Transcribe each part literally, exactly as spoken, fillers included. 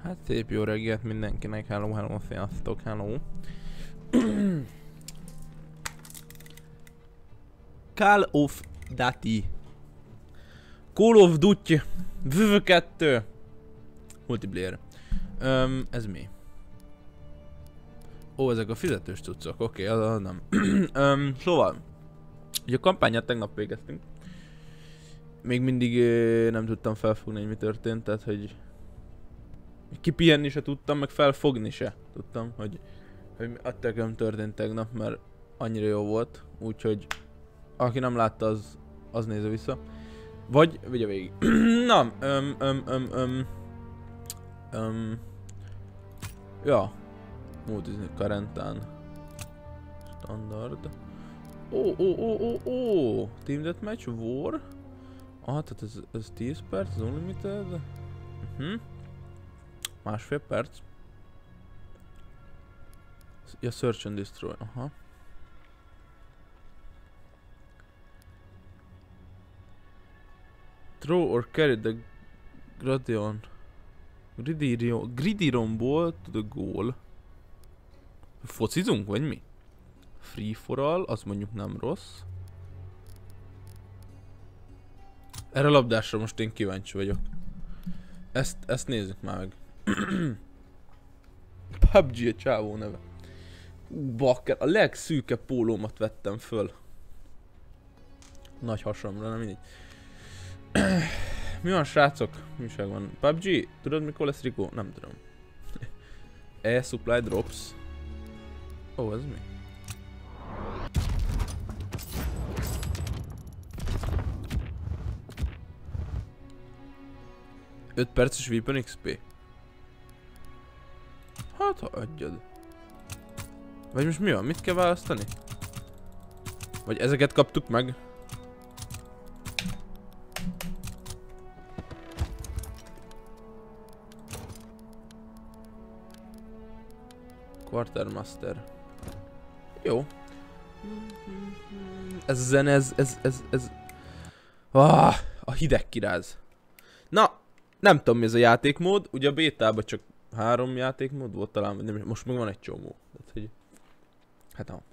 Hát szép jó reggelt mindenkinek, hello, hello, sziasztok, hello. Call of Duty. Call of Duty. vé kettő. Multiplayer. Um, ez mi? Ó, ezek a fizetős cuccok, oké, okay, az, az nem. um, szóval, ugye a kampányát tegnap végeztünk. Még mindig euh, nem tudtam felfogni, hogy mi történt, tehát hogy kipihenni se tudtam, meg felfogni se tudtam, hogy, hogy attól nem történt tegnap, mert annyira jó volt, úgyhogy aki nem látta, az, az nézze vissza. Vagy vigye végig. Na, öm, öm, öm, öm, öm, ja, multizni karentán, standard. Ó, ó, ó, ó, ó, Team Deathmatch, War. Ah, tehát ez, ez tíz perc, az unlimited. Uh-huh. Másfél perc. Ja, Search and Destroy, aha. Throw or carry the Gradion Gridiron Gridiron ball to the goal. Focizunk, vagy mi? Free for all, az mondjuk nem rossz. Erre a labdásra most én kíváncsi vagyok. Ezt, ezt nézzük már meg. pé u bé gé a csávó neve. Bakker, a legszűkebb pólómat vettem föl. Nagy hasamra, nem mindegy. Mi van, srácok? Mi újság van? pé u bé gé, tudod mikor lesz Rikó? Nem tudom. E supply drops. Ó, oh, ez mi? öt perces weapon iksz pé. Hát ha adjad. Vagy most mi van? Mit kell választani? Vagy ezeket kaptuk meg? Quartermaster. Jó. Ez a zene, ez, ez, ez, ez... Ah, a hideg kiráz. Na, nem tudom mi ez a játékmód. Ugye a bétában csak három játékmód volt talán, nem, most meg van egy csomó. Tehát, hogy... Hát na.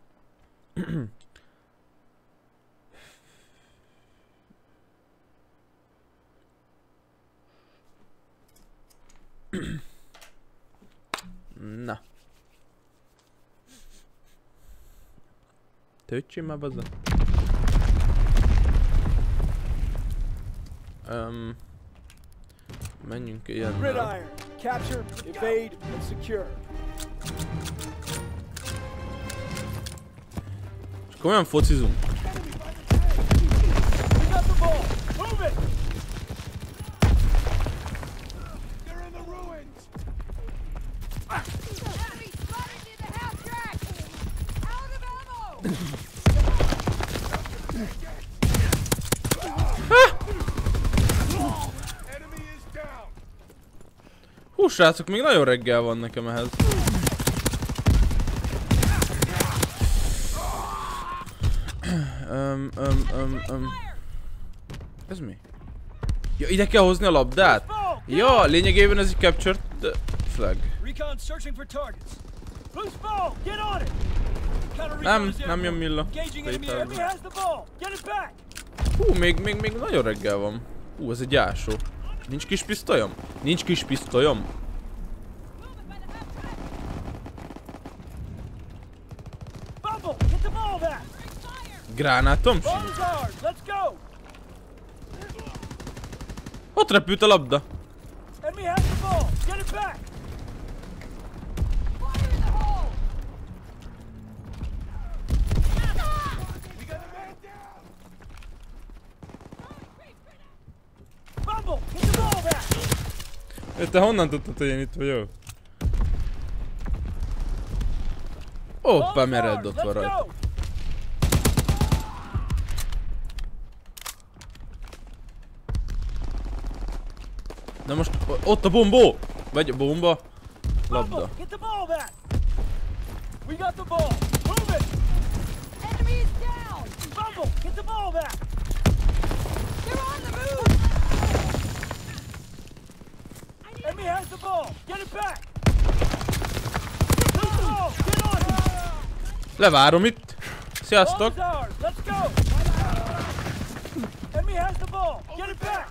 Na. Töltsél már bazza. Um, menjünk ilyen. Gridiron, capture, evade, and secure. És komolyan focizunk. We got the ball. Move it. They're in the ruins. Enemy spotted in the half track. Out of ammo. Enemy is down. Hú, srácok, még nagyon reggel van nekem ehhez. Öm, öm, öm, öm. Ez mi? Ja, ide kell hozni a labdát? Ja, lényegében ez egy captured flag. Recon searching for targets. Loose ball. Get on it. Nem, nem jön Milla. Engaging enemy. Enemy has the ball. Get it back. Hú, még, még, még nagyon reggel van. Hú, ez egy ásó. Nincs kis pisztolyom? Nincs kis pisztolyom? Bumble, get the ball back. Gránátom? Ball is ours. Let's go. Ott repült a labda. Enemy has the ball. Get it back. Fire in the hole. We got a man down. Bumble, get the ball back. Te honnan tudtad, hogy én itt vagyok? Hoppá, mered ott van rajta. Na most ott a bombó! Vagy a bomba. Labda. Get the ball back. We got the ball. Move it. Enemy is down. Bumble, get the ball back. They're on the move. Enemy has the ball. Get it back. Get the ball. Get on it. Levárom itt. Sziasztok! Ball is ours. Let's go. Enemy has the ball. Get it back.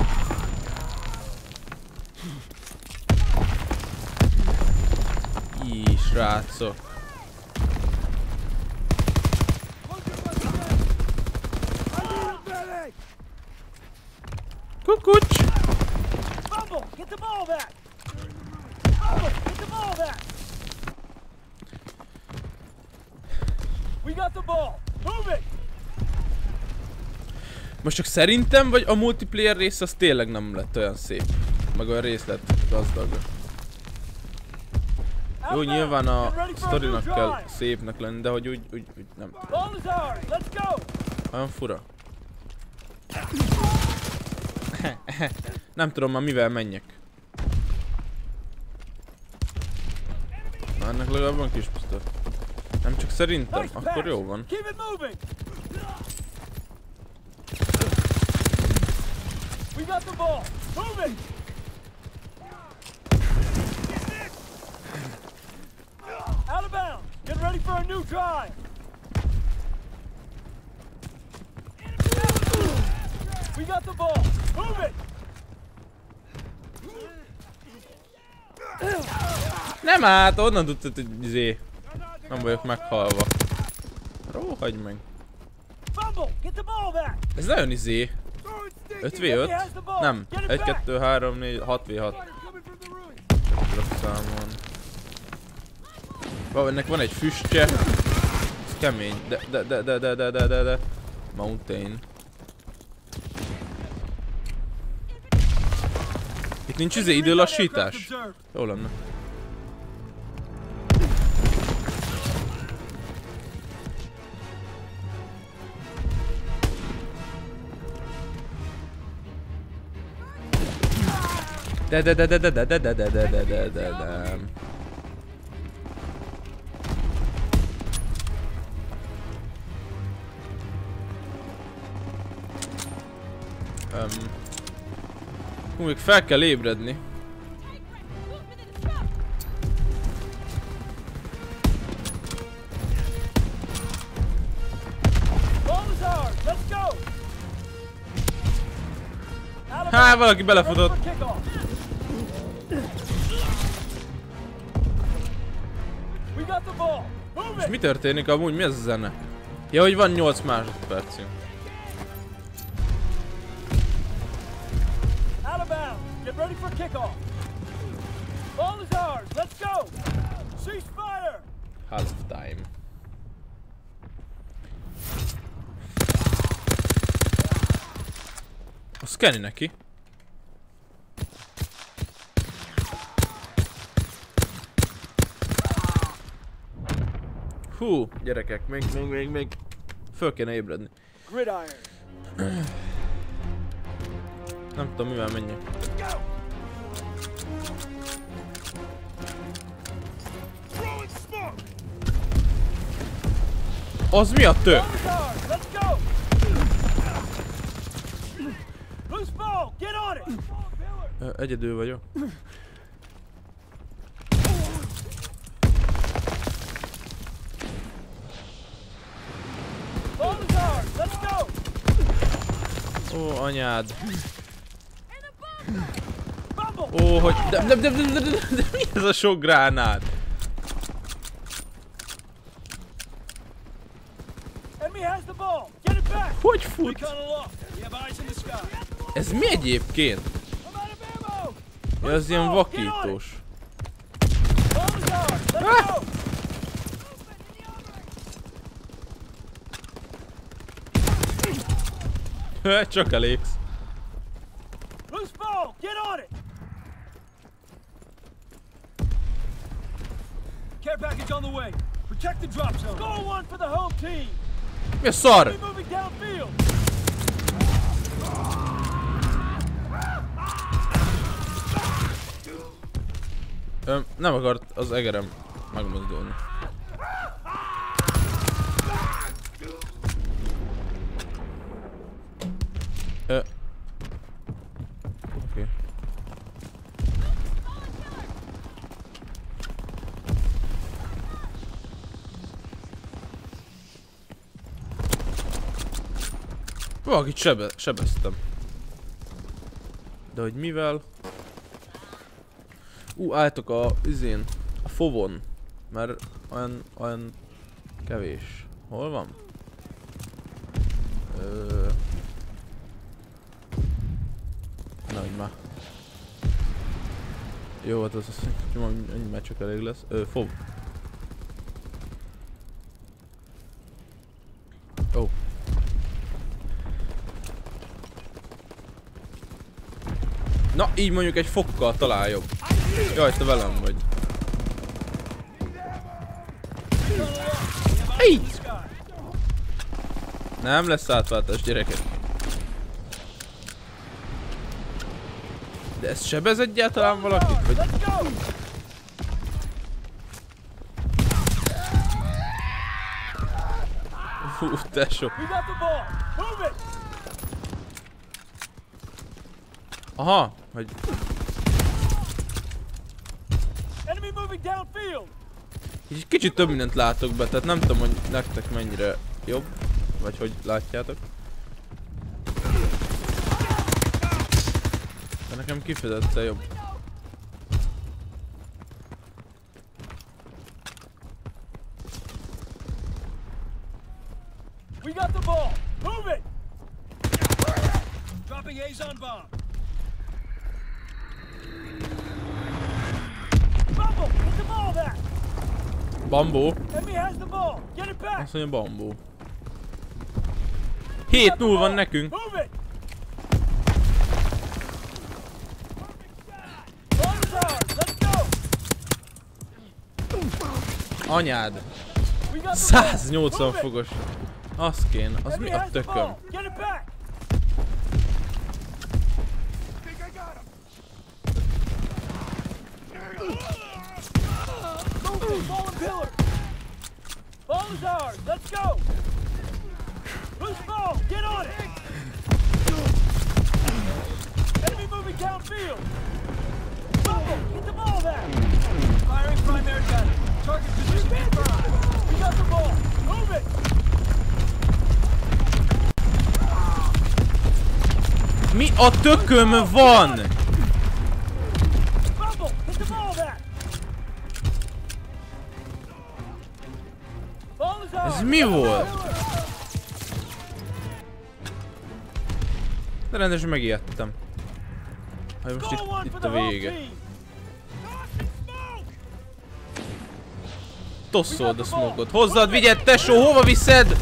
Így, srácok. Kukucs! Fumble. Get the ball back. Fumble. Get the ball back. We got the ball. Move it. Most csak szerintem, vagy a multiplayer rész az tényleg nem lett olyan szép. Meg olyan részlet gazdag. Jó, nyilván a sztorinak kell szépnek lenni, de hogy úgy, úgy, úgy nem. Ball is ours. Let's go. Olyan fura. Nem tudom már mivel menjek. Már ennek legalább van kis pisztoly. Nem csak szerintem, Nice akkor pass. jó van. Keep it moving. We got the ball. Move it. Out of bounds. Get ready for a new drive. We got the ball. Move it. Nem át, onnan tudtad, hogy izé. Nem vagyok meghalva. Róhagyj meg. Fumble. Get the ball back. Ez nagyon izé. öt v öt? Nem. egy, kettő, három, négy, hat v hat. Tudok számolni. Ó, ennek van egy füstje. Ez kemény. De, de, de, de, de, de, de, de, de. Mountain. Itt nincs izé időlassítás? Jó lenne. De de de de de de de de de de de de de de. Um, hú, még fel kell ébredni. Há, valaki belefutott. És mi történik amúgy? Mi ez a zene? Ja, hogy van nyolc másodpercünk. Get ready for kickoff. Ball is ours. Let's go. Cease fire. Half time. A szkenni neki. Hú, gyerekek, még, még, még, még föl kéne ébredni. Nem tudom, mivel menjek. Az mi a tök? Ö, egyedül vagyok. Ó, anyád. Ó, hogy... De, de, de, de, de, de, de mi ez a sok gránát? Hogy fut? Ez mi egyébként? Ja, ez ilyen vakítós. Ah! Csak elégsz. Loose ball, get on it. Care package on the way. Protect the drop zone. Score one for the home team. Mi a szar? Moving downfield. Öm, nem akart az egerem megmozdulni. Ö. Oké. Valakit sebe sebeztem. De hogy mivel? Ú, álltok a izén, a fovon. Mert olyan, olyan kevés. Hol van? Ö... Na, hogy már. Jó, hát az azt mondom, hogy ennyi már csak elég lesz. Ö, fog. Ó. Oh. Na, így mondjuk egy fokkal talán jobb. Jaj, te velem vagy. Így! Nem lesz átváltás, gyerekek. De ez sebez egyáltalán valakit? Vagy... Hú, tesó. Aha, hogy... Egy kicsit több mindent látok be, tehát nem tudom, hogy nektek mennyire jobb, vagy hogy látjátok. De nekem kifejezetten jobb. We got the ball. Move it. Dropping A's on bomb. Bumble, hit the ball there. Bambó. Enemy has the ball. Get it back. Azt mondja bambó. hét null van nekünk. Move it. Ball is ours. Let's go. Anyád. We got the ball. száznyolcvan fogos. Az kéne. Az mi Enemy a has the tököm? ball. Get it back. Fallen pillar! Ball is ours! Let's go! Loose ball! Get on it! Enemy moving downfield! Bumble! Get the ball there! Firing primary gun! Target position confirmed! We got the ball! Move it! Mi a tököm van? Bumble! Get the ball there! Ez mi volt? De rendesen megijedtem. Hát most itt, itt a vége. Tosszold a smoke-ot. Hozzad, vigyed, tesó, hova viszed?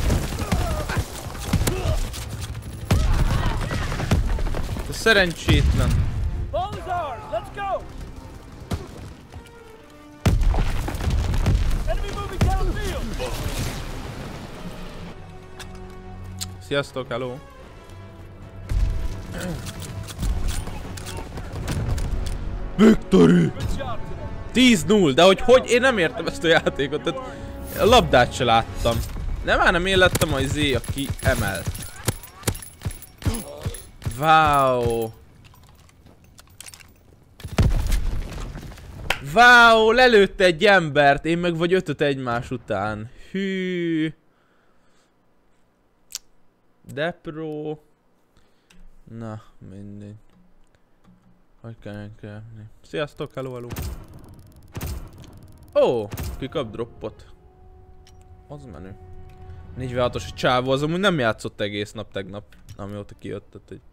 Te szerencsétlen. Sziasztok, hello! Victory! tíz null, de hogy hogy? Én nem értem ezt a játékot, tehát a labdát se láttam. Nem már nem én lettem az izé, aki emelt. Wow! Wow, lelőtte egy embert, én meg vagy ötöt egymás után. Hű. De pro. Na, mindegy. Hogy kell kelni. Sziasztok, hello, hello. Ó, oh, ki kap droppot. Az menő. negyvenhatos a csávó, az amúgy nem játszott egész nap tegnap. Amióta kijött, tehát egy...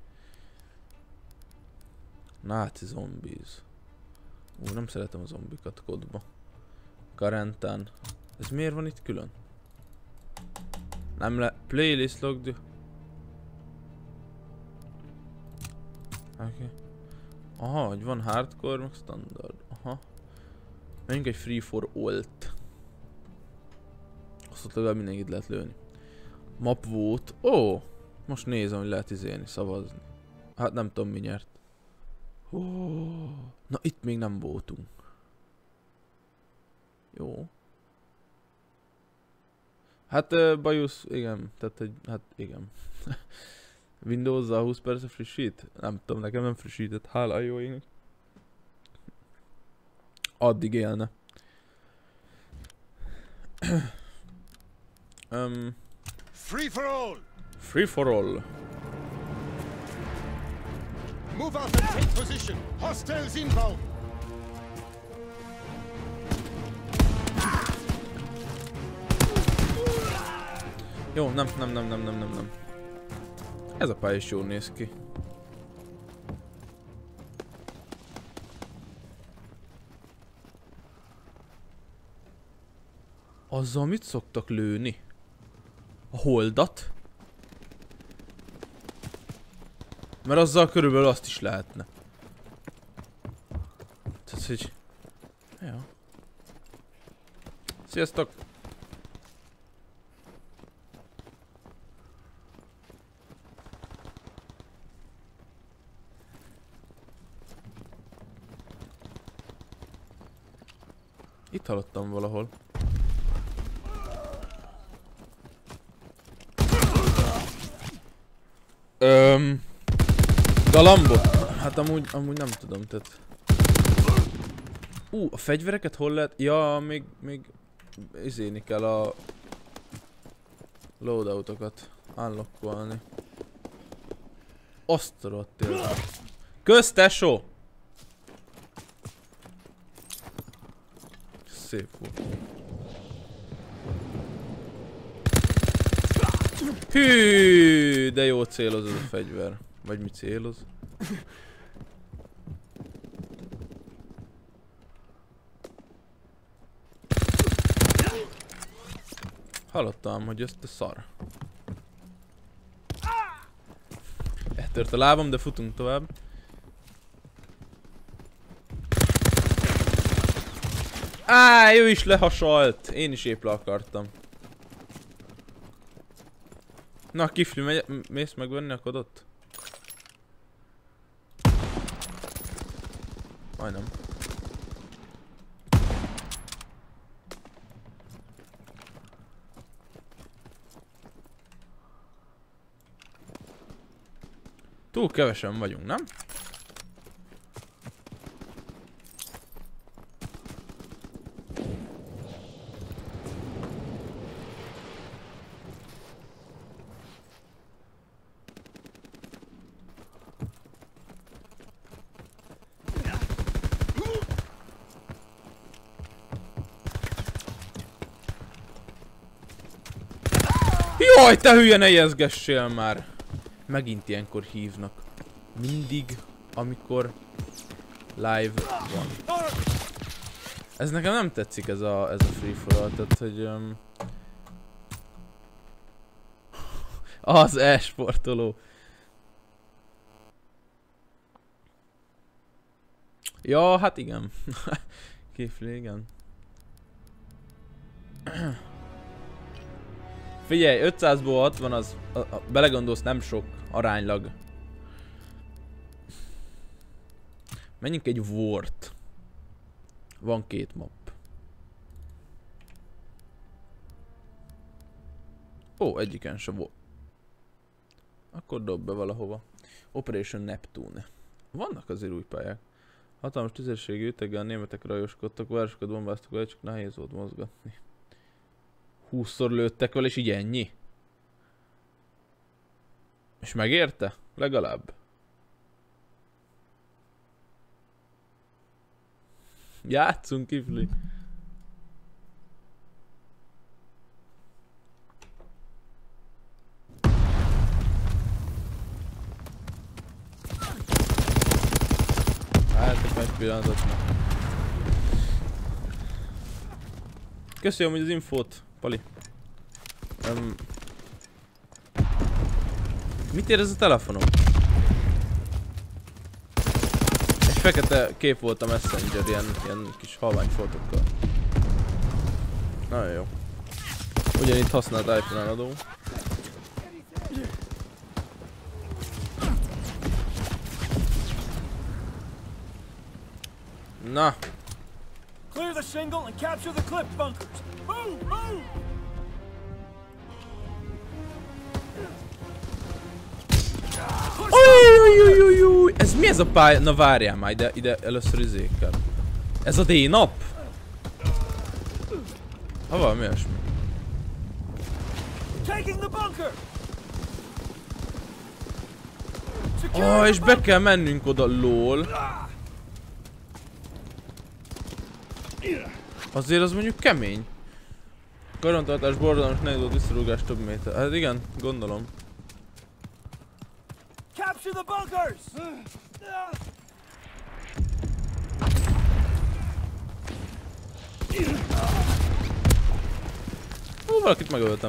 Náci zombies. Ú, nem szeretem a zombikat kodba. Karantán. Ez miért van itt külön? Nem le... Playlist logged. Oké. Okay. Aha, hogy van hardcore, meg standard. Aha. Menjünk egy free for all-t. Azt ott legalább mindenkit lehet lőni. Map vote. Ó! Oh, most nézem, hogy lehet izélni, szavazni. Hát nem tudom, mi nyert. Oh, na itt még nem voltunk. Jó. Hát uh, bajusz, igen. Tehát, hogy, hát igen. Windows-zal húsz percre frissít? Nem tudom, nekem nem frissített, hála jó ének. Addig élne. um, Free for all! Free for all. Move out and take position. Hostiles inbound. Jó, nem, nem, nem, nem, nem, nem, nem. Ez a pálya is jól néz ki. Azzal mit szoktak lőni? A holdat? Mert azzal körülbelül azt is lehetne. Tehát, hogy... Jó. Sziasztok! Itt hallottam valahol. Öm... Galambot? Hát amúgy, amúgy nem tudom, tehát... Ú, uh, a fegyvereket hol lehet? Ja, még, még... izéni kell a... loadoutokat unlockolni. Azt a rohadt tényleg. Kösz, tesó! Szép volt. Hű, de jó céloz ez a fegyver. Vagy mi céloz? Hallottam, hogy ezt a szar. Eltört a lábam, de futunk tovább. Á, ő is lehasalt. Én is épp le akartam. Na, kifli, megy, mész megvenni a kodot? Majdnem. Túl kevesen vagyunk, nem? Jaj, te hülye, ne ijeszgessél már! Megint ilyenkor hívnak. Mindig, amikor live van. Ez nekem nem tetszik, ez a, ez a free for all, tehát hogy... Um... Az e-sportoló. Ja, hát igen. Kifli, igen. Figyelj, ötszázból hatvan az, a, a, belegondolsz, nem sok aránylag. Menjünk egy Wart. Van két map. Ó, egyiken se volt. Akkor dob be valahova. Operation Neptune. Vannak azért új pályák. Hatalmas tüzérségű üteggel a németek rajoskodtak, városokat bombáztak vele, csak nehéz volt mozgatni. húszszor lőttek vele, és így ennyi. És megérte? Legalább. Játszunk, kifli. Várjátok egy pillanatot. Köszönöm, hogy az infót, Pali. Um, mit ér ez a telefonom? Egy fekete kép volt a Messenger, ilyen, ilyen kis halvány fotókkal. Nagyon jó. Ugyanitt használt iPhone eladó. Na. Clear the shingle and capture the clip bunkers. Move, move! Ujjjjjjjjjjjj! Ez mi ez a pálya? Na várjál már, ide, ide először izékkel. Ez a D-nap? Ha valami olyasmi. Taking the bunker! Oh, és be kell mennünk oda, lol. Azért az mondjuk kemény. Karbantartás, borzalmas, nehéz visszarúgás több méter. Hát igen, gondolom. Capture the bunkers! Ó, valakit megöltem.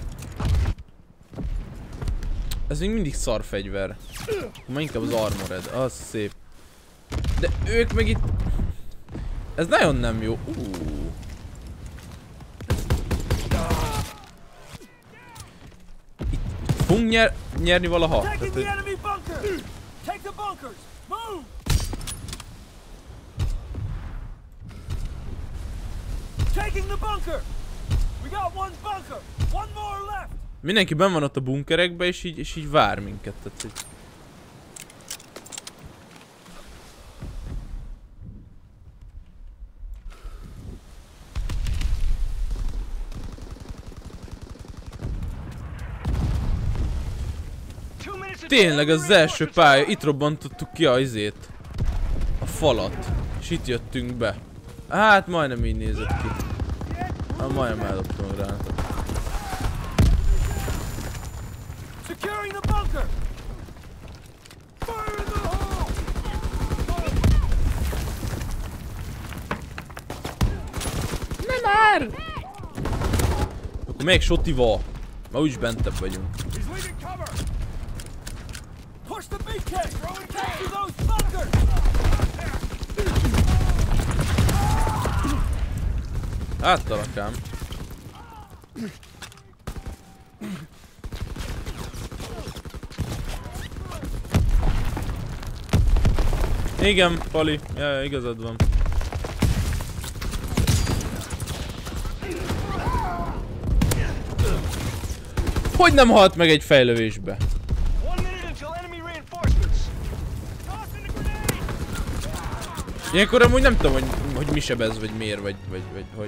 Ez még mindig szar fegyver. Ma inkább az armored, az szép. De ők meg itt... Ez nagyon nem jó. Uh. Itt, itt fogunk nyer, nyerni valaha. Tehát, Taking hogy... the enemy bunker! Take the bunkers! Move! Taking the bunker! We got one bunker! One more left! Mindenki benn van ott a bunkerekbe, és így, és így vár minket. Tehát, hogy... Tényleg az első pálya, itt robbantottuk ki a izét. A falat. És itt jöttünk be. Hát majdnem így nézett ki. Hát majdnem eldobtam a gránátot. Securing the bunker! Fire in the hole! Nem már! Akkor még sotival. Ma úgyis bentebb vagyunk. He's leaving cover! Push the B K! Capture those bunkers! Áttalak ám. Igen, Pali. Ja, ja, igazad van. Hogy nem halt meg egy fejlövésbe? Ilyenkor amúgy nem tudom, hogy, hogy mi sebez, vagy miért, vagy, vagy, vagy hogy.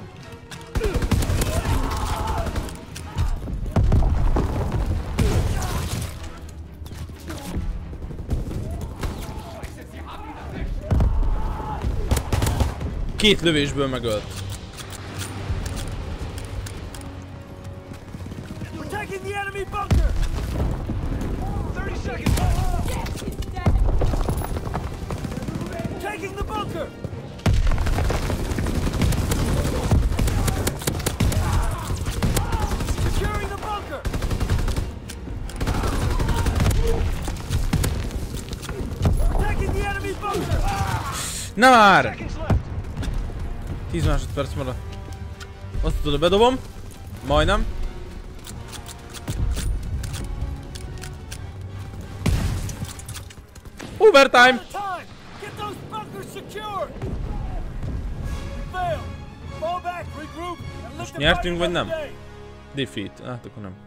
Két lövésből megölt. We're taking the enemy bunker! thirty seconds! Taking the bunker! Securing the bunker! We're taking the enemy bunker! Na már! tíz másodperc maradt. Azt tudod, bedobom. Majdnem. Overtime! Get those bunkers secured! Fail! Fall back, regroup, and lift the Nyertünk vagy nem? day. Defeat. Hát akkor nem.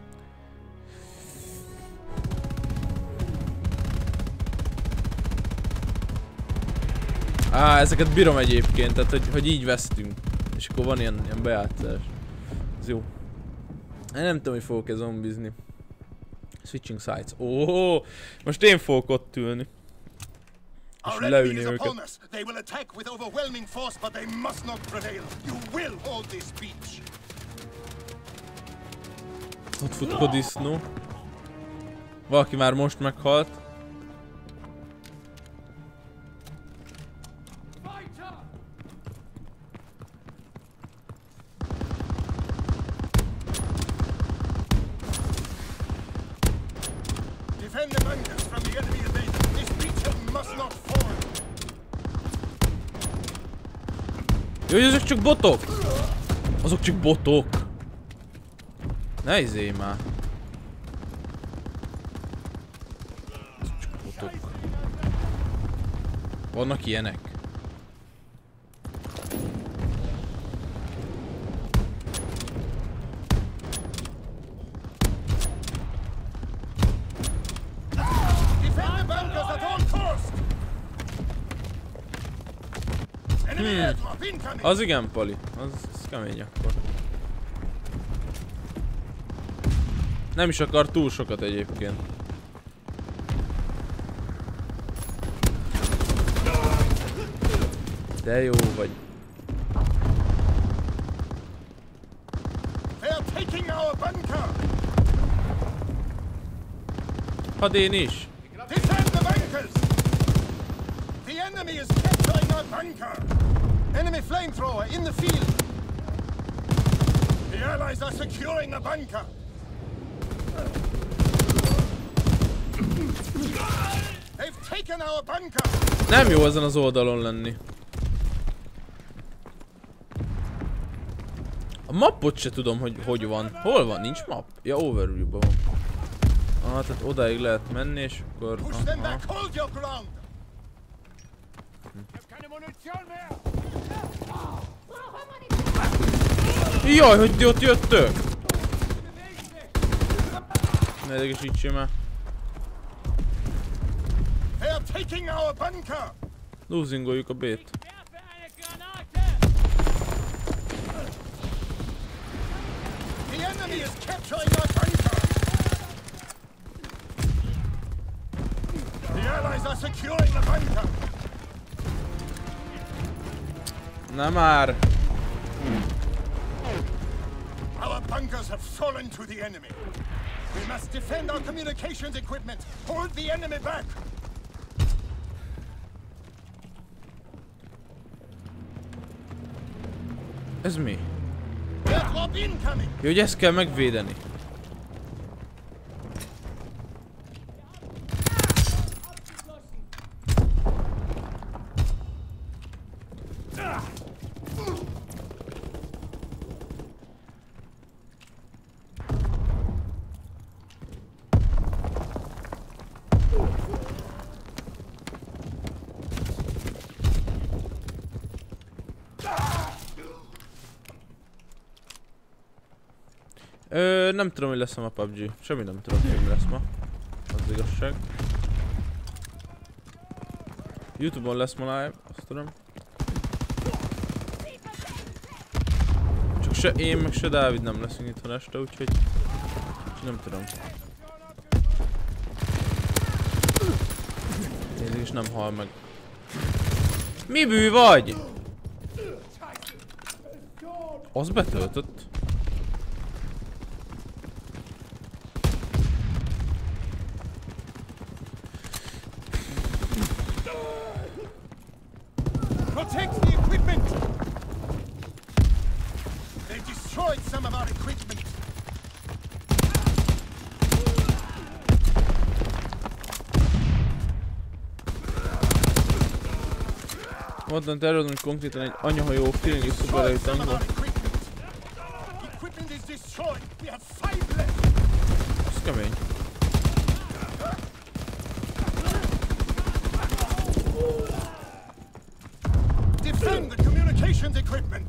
Á, ezeket bírom egyébként, tehát hogy, hogy így vesztünk. És akkor van ilyen, ilyen bejátszás. Ez jó. Én nem tudom, hogy fogok-e zombizni. Switching sides. Ó, oh, most én fogok ott ülni. És leülni őket. They will attack with overwhelming force, but they must not prevail. You will hold this beach. Ott fut a disznó. Valaki már most meghalt. Defend the bunkers from the enemy invasion. This beach must not fall. Jó, hogy ezek csak botok! Azok csak botok! Ne izélj már! Azok csak botok. Vannak ilyenek? Defend the bunkers at all cost. Enemy airdrop incoming. Az igen, Pali. Az, az kemény akkor. Nem is akar túl sokat egyébként. De jó vagy. Hadd én is! Defend the bunkers! The enemy is capturing our bunker! Enemy flamethrower in the field! The Allies are securing the bunker! They've taken our bunker! Nem jó ezen az oldalon lenni. A mappot se tudom, hogy hogy van. Hol van? Nincs map? Ja, overview-ban van. Ah, tehát odáig lehet menni, és akkor... Aha. Jaj, hogy ott jöttök! Ne idegesítsél már. Losingoljuk a B-t. The enemy is capturing our bunker! The Allies are securing the bunker! Na már! Our bunkers have fallen to the enemy. We must defend our communications equipment. Hold the enemy back. Ez mi? Aircraft incoming. Jó, hogy ezt kell megvédeni. Ö, nem tudom, hogy lesz ma pé u bé gé. Semmi nem tudom, hogy mi lesz ma. Az igazság. YouTube-on lesz ma live, azt tudom. Csak se én, meg se Dávid nem leszünk itthon este, úgyhogy... nem tudom. Nézzük, és nem hal meg. Mi bű vagy? Az betöltött. Protect the equipment! They destroyed some of our equipment! Modern terrorizmus konkrétan egy anyahajó feeling szuperei tankba. Equipment is destroyed! We have five left! Ez kemény. Defend the communications equipment!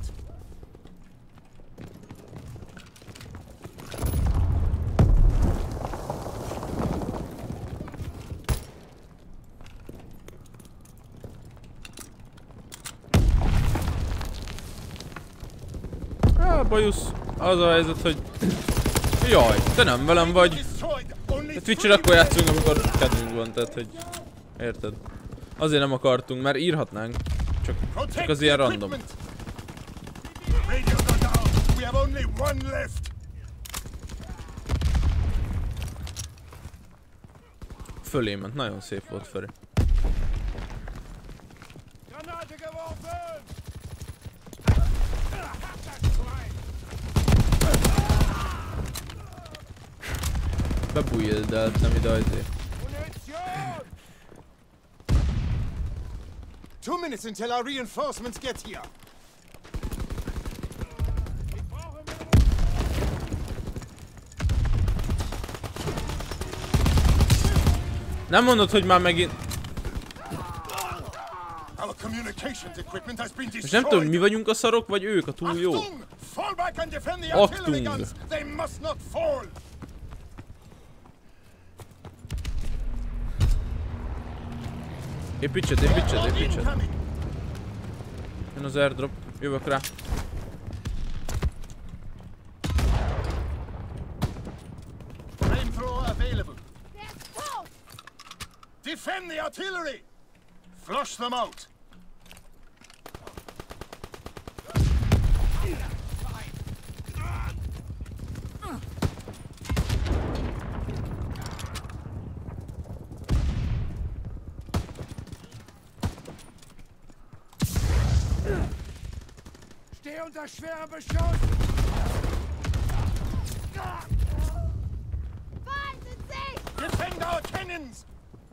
Á, bajusz. Az a helyzet, hogy... Jaj, te nem velem vagy. A Twitch-re akkor játszunk, amikor kedvünk van, tehát hogy... Érted? Azért nem akartunk, mert írhatnánk. Csak, csak az ilyen random. Fölé ment, nagyon szép volt Feri. Bebújjéld, nem ide azért. Two minutes until our reinforcements get here. Nem mondod, hogy már megint... Our communications equipment has been És nem tudom, mi vagyunk a szarok, vagy ők a túl jó. Fall back and defend the artillery guns. They must not fall. Építsed, építsed, építsed. Jön az airdrop, jövök rá. Flamethrower available. Defend the artillery. Flush them out. Steh unter schwerem Beschuss! Feind in Sicht! Defend our cannons!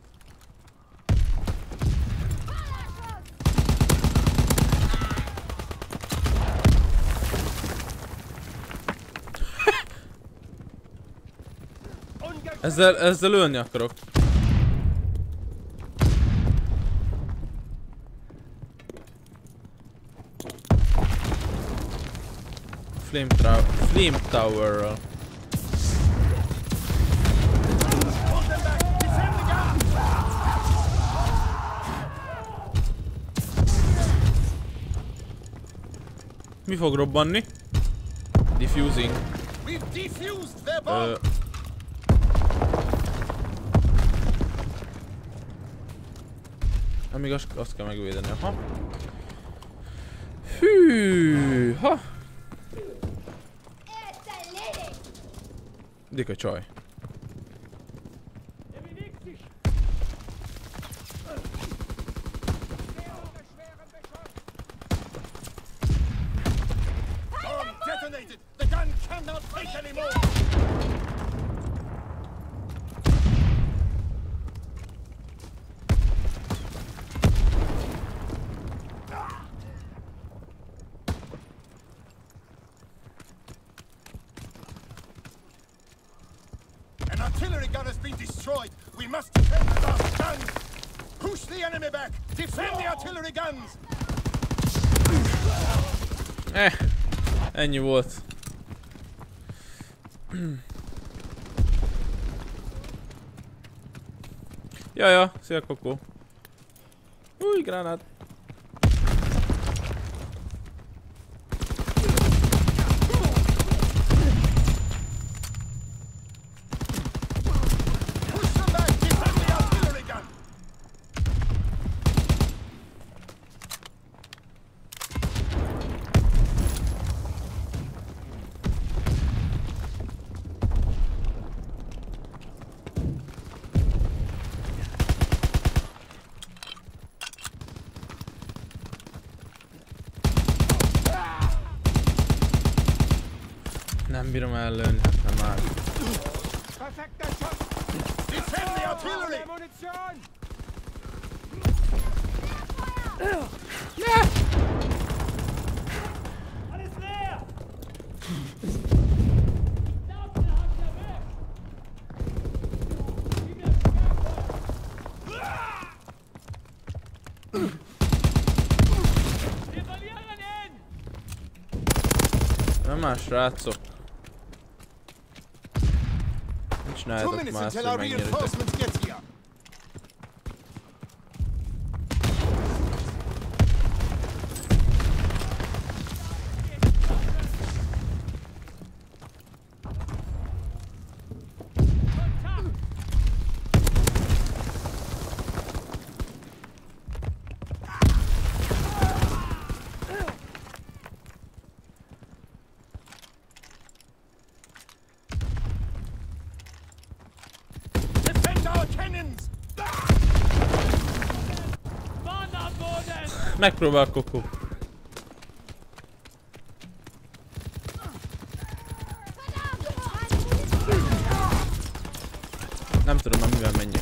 Feuerschuss! Ezzel, ezzel ölni akarok. Flame, tra Flame Tower-ral. Mi fog robbanni? Diffusing. We've defused their bomb! Ö... Amíg azt, azt kell megvédeni, aha. Hű, ha. Dika csaj. Bomb detonated! The gun cannot take anymore! An artillery gun has been destroyed. We must defend the last gun. Push the enemy back. Defend the artillery guns. Eh, ennyi volt. Jaja, szia Kokó. Új, gránát. Push them back. Defend the artillery gun. Nem bírom ellőni, hát nem áll. Perfekter Schuss. Defend the artillery. Munition! Alles leer! Wir verlieren ihn! Nem más, srácok. Mit Two csináljátok minutes már azt, until hogy our megnyeritek? reinforcements get here. Defend our cannons. Mann am Boden! Megpróbál Kokó. Nem tudom már mivel menjek.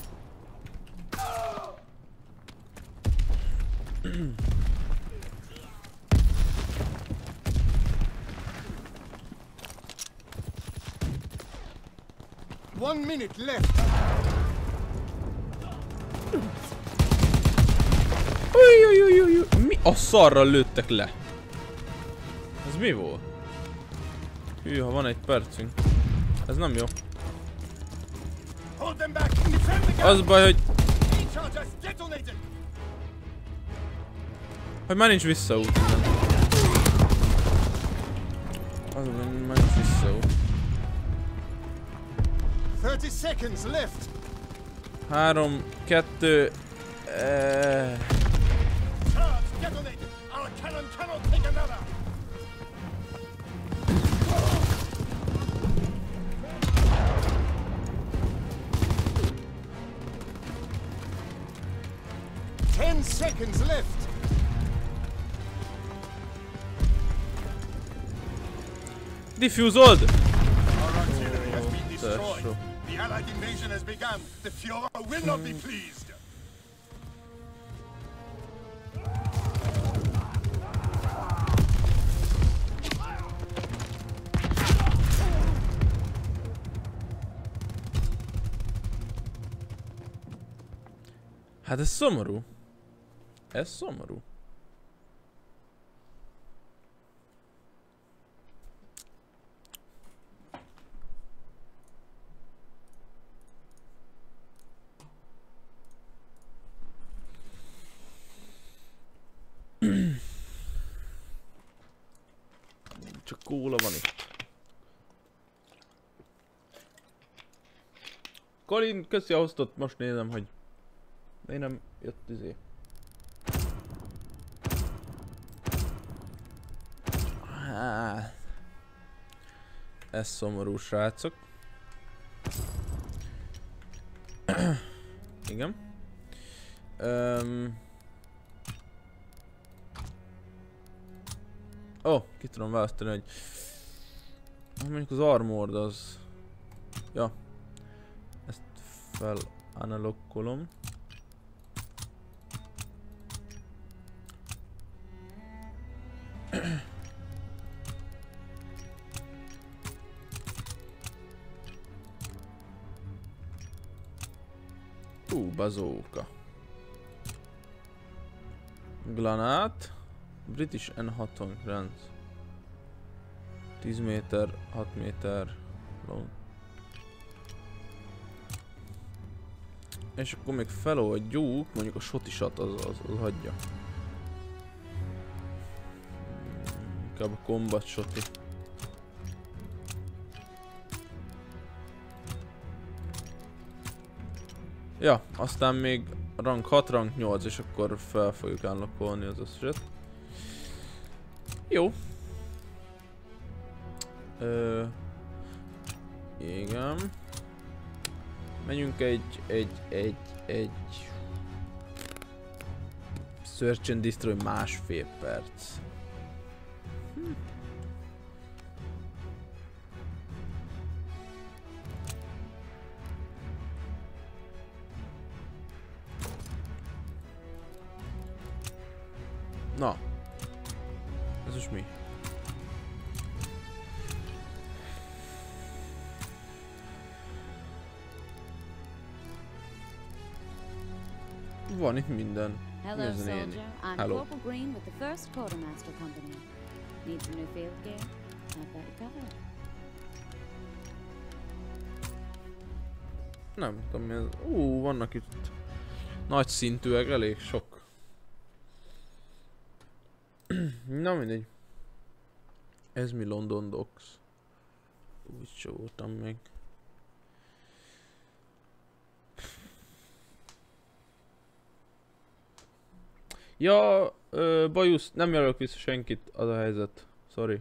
One minute left. Ujj, ujj, ujj, ujj. Mi a szarral lőttek le? Ez mi volt? Hűha, van egy percünk. Ez nem jó. Hold them back. Defend the gun. Az baj, hogy, Charges detonated. hogy már nincs visszaút innen. Az baj, hogy már nincs visszaút. Thirty seconds left. Három, kettő... Eh... Charge detonated. Our cannon cannot take another. Ten seconds left. Diffusold! Our artillery has been destroyed. Tesó. The Allied invasion has begun. The Führer will not be pleased. Hát ez szomorú. Ez szomorú. Csak kóla van itt. Colin, köszi a hostot, most nézem, hogy miért nem jött izé. Hát. Ez szomorú, srácok. Igen. Um. Ó, oh, ki tudom választani, hogy mondjuk az armord az... Ja. Ezt fel analogkolom. Ú, bazooka. Granát. British en hatvankilenc. tíz méter, hat méter. Long. És akkor még feloldjuk, mondjuk a shotisat az, az, az hagyja. Inkább a combat shoti. Ja, aztán még rank hat, rank nyolc, és akkor fel fogjuk unlockolni az összeset. Jó. Ö, igen. Menjünk egy, egy, egy, egy... Search and Destroy másfél perc. Hm. Na. Ez is mi? Van itt minden. Hello, Nézzen soldier. én. I'm Hello. Corporal Green with the first Quartermaster Company. Need some new field gear? I've got you covered. Nem tudom mi ez. Ú, vannak itt nagy szintűek, elég sok. Na mindegy. Ez mi London Docks? Úgy se voltam még. Ja, ö, bajusz, nem jelölök vissza senkit, az a helyzet. Sorry.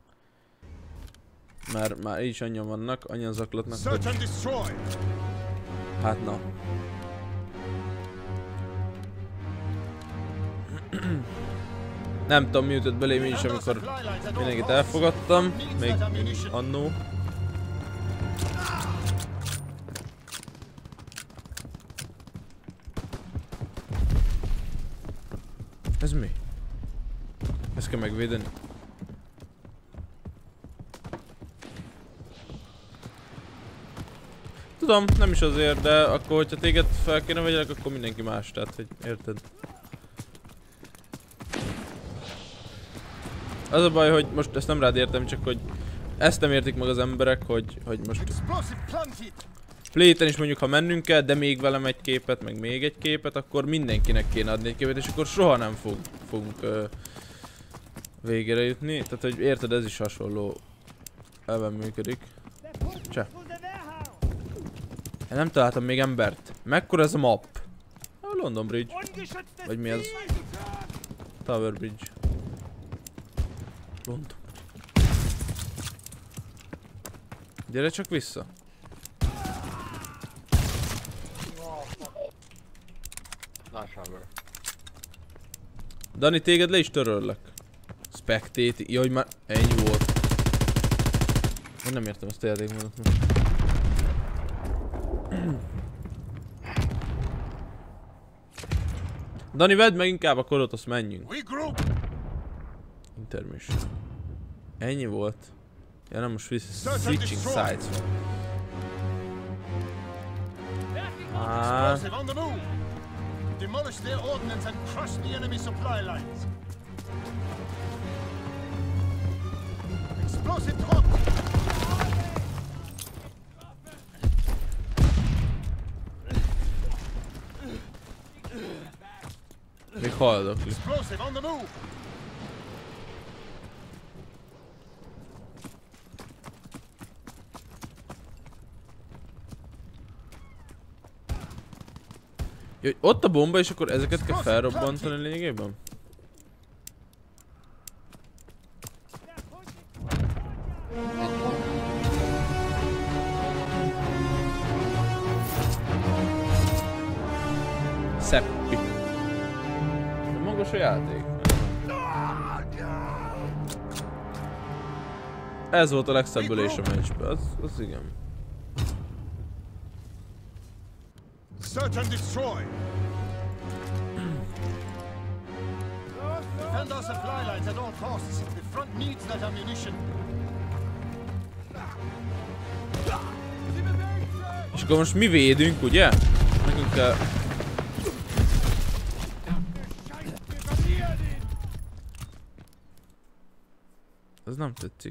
Mert már így is annyian vannak, annyian zaklatnak, Search hogy... and destroy. Hát na. Nem tudom mi ütött belém én is, amikor mindenkit elfogadtam, még annó. Ez mi? Ezt kell megvédeni. Tudom, nem is azért, de akkor hogyha téged fel kéne vegyelek, akkor mindenki más, tehát hogy érted? Az a baj, hogy most ezt nem rád értem, csak hogy ezt nem értik meg az emberek, hogy, hogy most Playten is mondjuk, ha mennünk kell, de még velem egy képet, meg még egy képet, akkor mindenkinek kéne adni egy képet, és akkor soha nem fog, fogunk ö, végére jutni. Tehát, hogy érted, ez is hasonló elven működik. Cseh. Én nem találtam még embert. Mekkora ez a map? A London Bridge. Vagy mi ez? Tower Bridge. London. Gyere csak vissza. Dani, téged le is töröllek. Spectate, jaj, már ennyi volt. Nem értem ezt a játékmódot most. Dani, vedd meg inkább a korot, azt menjünk. Intermission. Ennyi volt. Ja, nem, most vissza. Switching sides. Ah. Demolish their ordnance and crush the enemy supply lines. Explosive drop. Még haldok. Explosive on the move. Jó, ott a bomba, és akkor ezeket kell felrobbantani lényegében? Szeppi. De magas a játék. Ez volt a legszebb ülés a meccsbe, az, az igen. Search and destroy. Defend our supply lines at all costs. The front needs that ammunition. És akkor most mi védünk, ugye? Nekünk kell... Ez nem tetszik.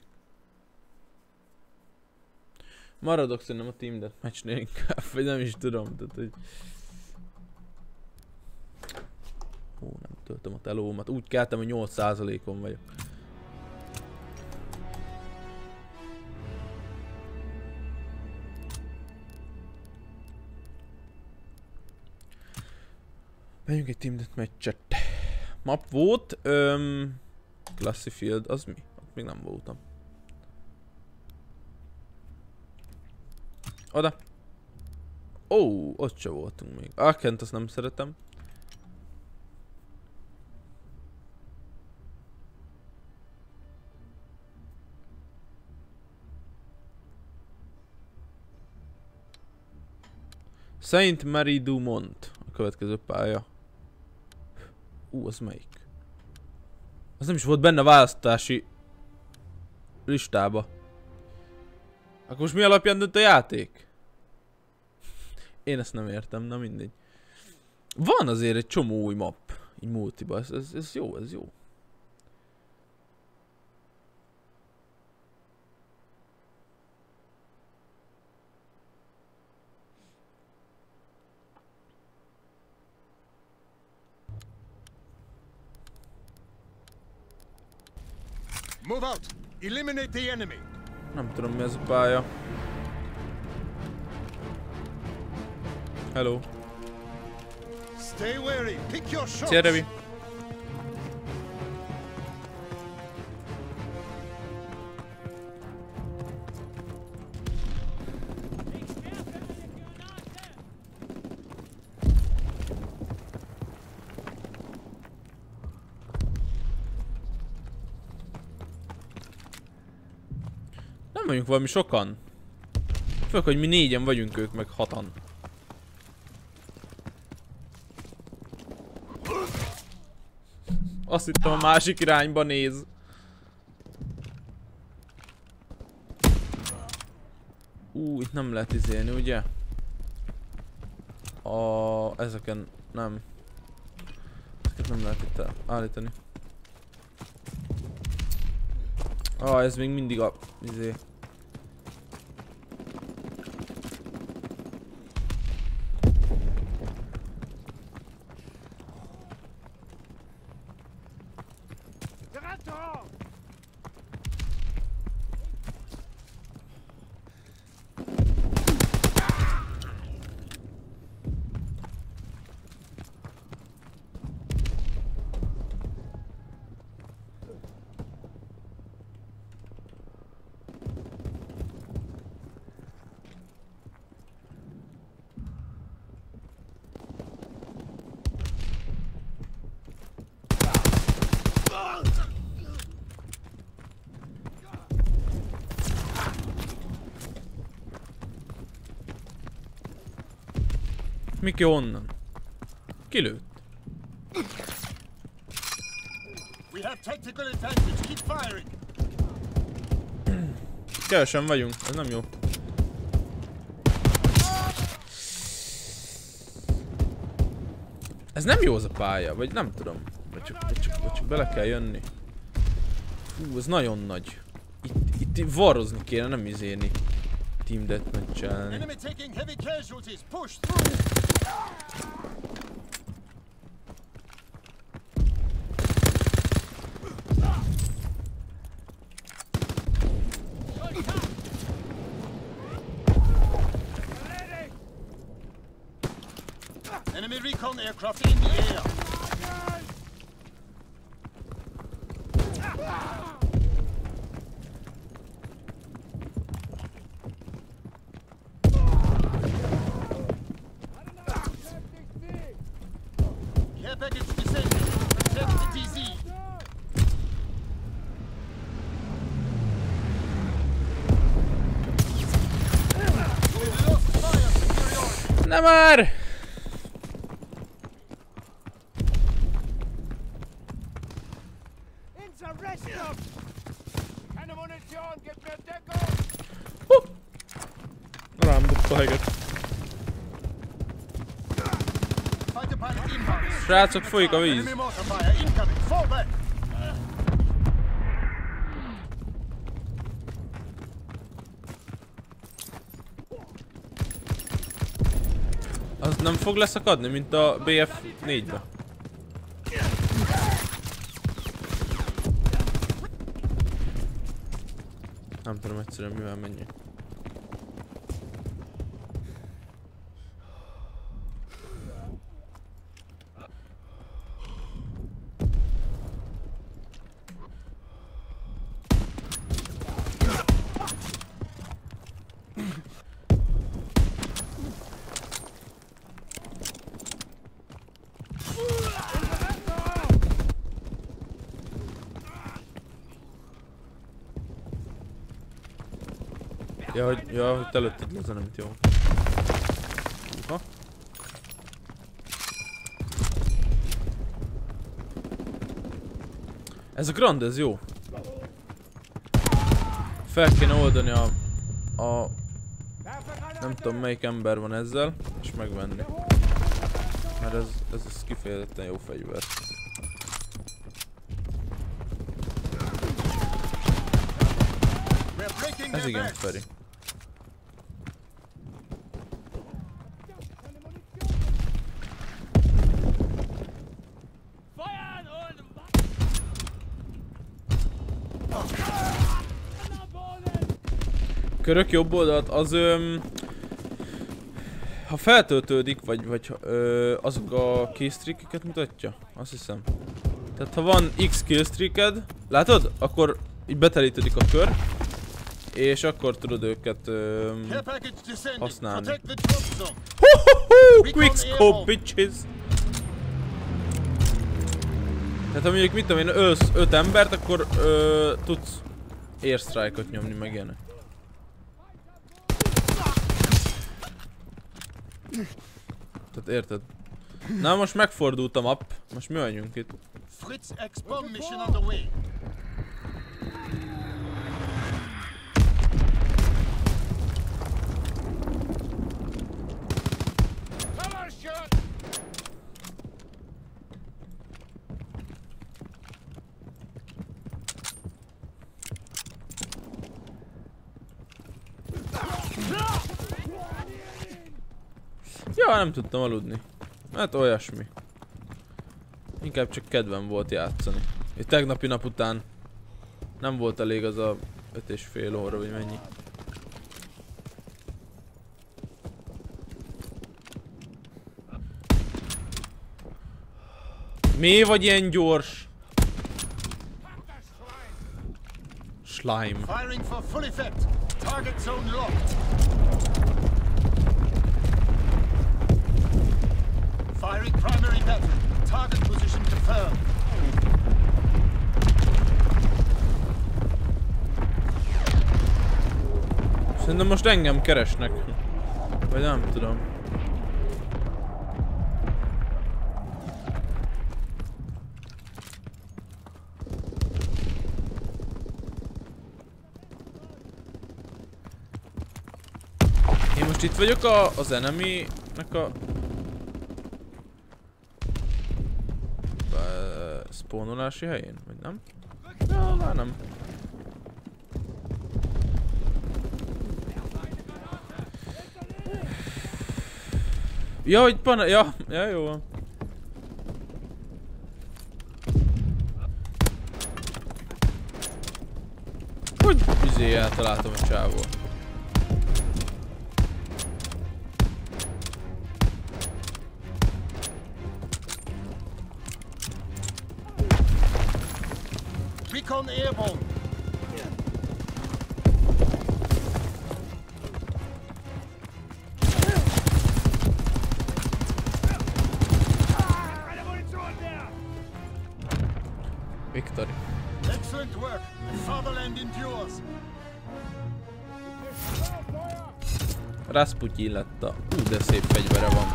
Maradok szerintem a Team Deathmatchnél inkább, vagy nem is tudom, tehát hogy... Ó, nem töltöm a telómat, úgy keltem, hogy nyolc százalékon vagyok. Menjünk egy Team Deathmatch-et. Map volt, öm... Classy Field, az mi? Ott még nem voltam. Oda. Ó, oh, ott se voltunk még. Ah, Kent, azt nem szeretem. Saint Marie du Mont. A következő pálya. Ú, uh, az melyik? Az nem is volt benne a választási listába. Akkor most mi alapján dönt a játék? Én ezt nem értem, na mindegy. Van azért egy csomó új map. Így multiba, ez, ez, ez jó, ez jó. Move out. Eliminate the enemy. Nem tudom mi ez a pálya. Hello. Stay wary. Pick your shots. Szia, Revi. Nem vagyunk valami sokan. Főleg, hogy mi négyen vagyunk, ők meg hatan. Azt hittem, a másik irányba néz. Ú, itt nem lehet izélni, ugye? A ezeken nem. Ezeket nem lehet itt állítani. Ah, ez még mindig a izé. Miki honnan? Kilőtt? We have tactical advantage. Keep firing. Kevesen vagyunk, ez nem jó. Ez nem jó az a pálya, vagy nem tudom. Vagy csak, vagy csak, vagy csak bele kell jönni. Fú, ez nagyon nagy. Itt, itt varrozni kéne, nem izélni. Team deathmatch-elni. Enemy taking heavy casualties. Push through. Enemy recon aircraft in the air. Care package descending. Protect the D Z. We've lost fire superiority. Nem már! Rám bukta a heget. Srácok, folyik a víz. Az nem fog leszakadni, mint a B F négybe. Nem tudom egyszerűen mivel menjek. Ja, hogy, ja, hogy te lőtted le, nem jó. Uha. Ez a Grand, ez jó. Fel kéne oldani a... a... nem tudom melyik ember van ezzel, és megvenni. Mert ez, ez, ez kifejezetten jó fegyver. Ez igen, Feri. Körök jobb oldalt, az öm, ha feltöltődik, vagy, vagy ö, azok a killstreakeket mutatja, azt hiszem. Tehát ha van X killstreaked, látod? Akkor így betelítődik a kör, és akkor tudod őket öm, használni. Hohoho! Quickscope, bitches! Tehát ha mondjuk mit tudom én, ölsz öt embert, akkor ö, tudsz airstrike-ot nyomni, meg ilyenek. Tehát érted? Na most megfordult a map, most mi vagyunk itt? Fritz X-bomb mission on the way. Cover shot. Ja, nem tudtam aludni. Hát olyasmi. Inkább csak kedvem volt játszani. Egy tegnapi nap után nem volt elég az a öt és fél óra, vagy mennyi. Mi vagy ilyen gyors? Slime. Firing for full effect. Target zone locked. Firing primary battery. Target position confirmed. Szerintem most engem keresnek. Vagy nem tudom. Most itt vagyok a, az enemy-nek a... spawnolási helyén, vagy nem? Ja, már nem. Ja, hogy pana... Ja, ja, jó van. Hogy izé eltaláltam a csávót. Recon airborne. Victory. Excellent work. Fatherland endures. Rasputin lett a... Ú, de szép fegyvere van.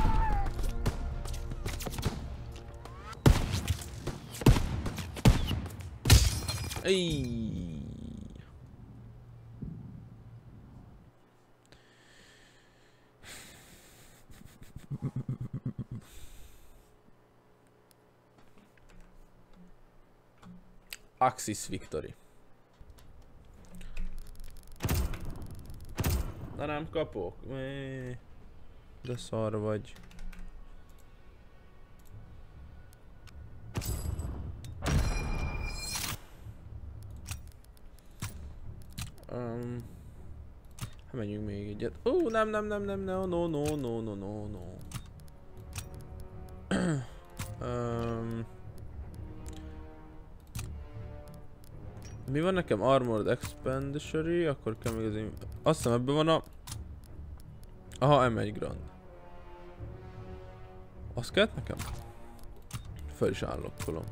Ejj. Axis Victory. Na nem kapok? Mé. De szar vagy. Um, hát menjünk még egyet. Ó, uh, nem, nem, nem, nem, no, no, no, no, no, no, no. um, mi van nekem? Armored Expenditure, akkor kell még az én... Azt hiszem ebben van a... Aha, em egy grand. Azt kellett nekem? Fel is állokkolom.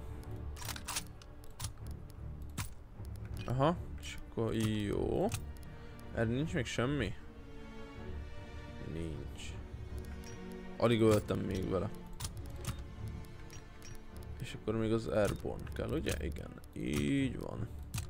Aha, és akkor jó. Erre nincs még semmi? Nincs. Alig öltem még vele. És akkor még az Airborne kell, ugye? Igen, így van.